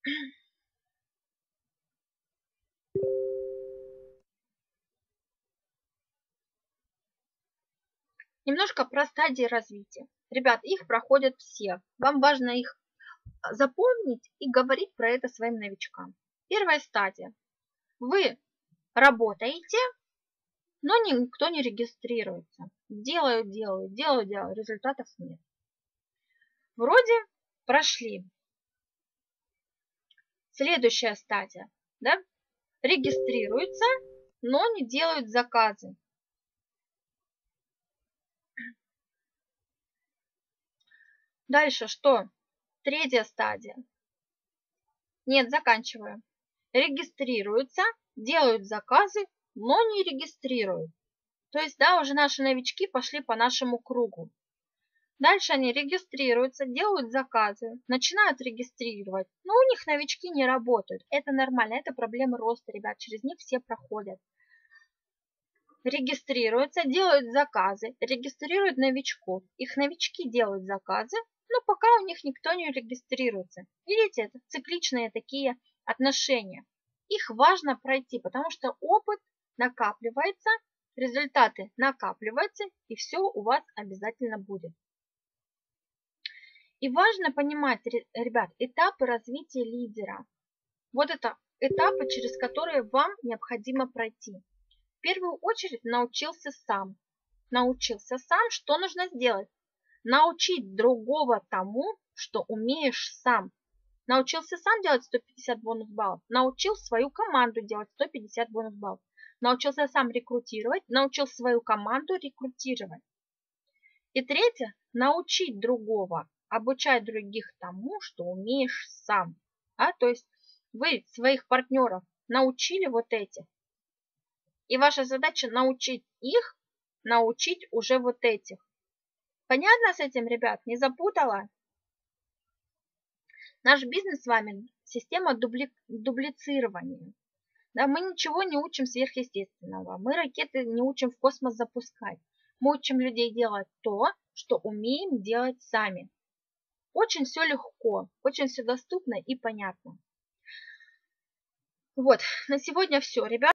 Немножко про стадии развития. Ребят, их проходят все. Вам важно их запомнить и говорить про это своим новичкам. Первая стадия. Вы работаете, но никто не регистрируется. Делают, делают, делают, делают, результатов нет. Вроде прошли. Следующая стадия. Да? Регистрируются, но не делают заказы. Дальше что? Третья стадия. Нет, заканчиваю. Регистрируются, делают заказы, но не регистрируют. То есть, да, уже наши новички пошли по нашему кругу. Дальше они регистрируются, делают заказы, начинают регистрировать. Но у них новички не работают. Это нормально, это проблемы роста, ребят. Через них все проходят. Регистрируются, делают заказы, регистрируют новичков. Их новички делают заказы, но пока у них никто не регистрируется. Видите, это цикличные такие отношения. Их важно пройти, потому что опыт накапливается, результаты накапливаются, и все у вас обязательно будет. И важно понимать, ребят, этапы развития лидера. Вот это этапы, через которые вам необходимо пройти. В первую очередь научился сам. Научился сам, что нужно сделать? Научить другого тому, что умеешь сам. Научился сам делать сто пятьдесят бонус баллов. Научил свою команду делать сто пятьдесят бонус баллов. Научился сам рекрутировать. Научил свою команду рекрутировать. И третье, научить другого, обучать других тому, что умеешь сам. А? То есть вы своих партнеров научили вот этих. И ваша задача научить их, научить уже вот этих. Понятно с этим, ребят? Не запутала? Наш бизнес с вами система дубли... дублицирования. Да, мы ничего не учим сверхъестественного. Мы ракеты не учим в космос запускать. Мы учим людей делать то, что умеем делать сами. Очень все легко, очень все доступно и понятно. Вот, на сегодня все, ребят.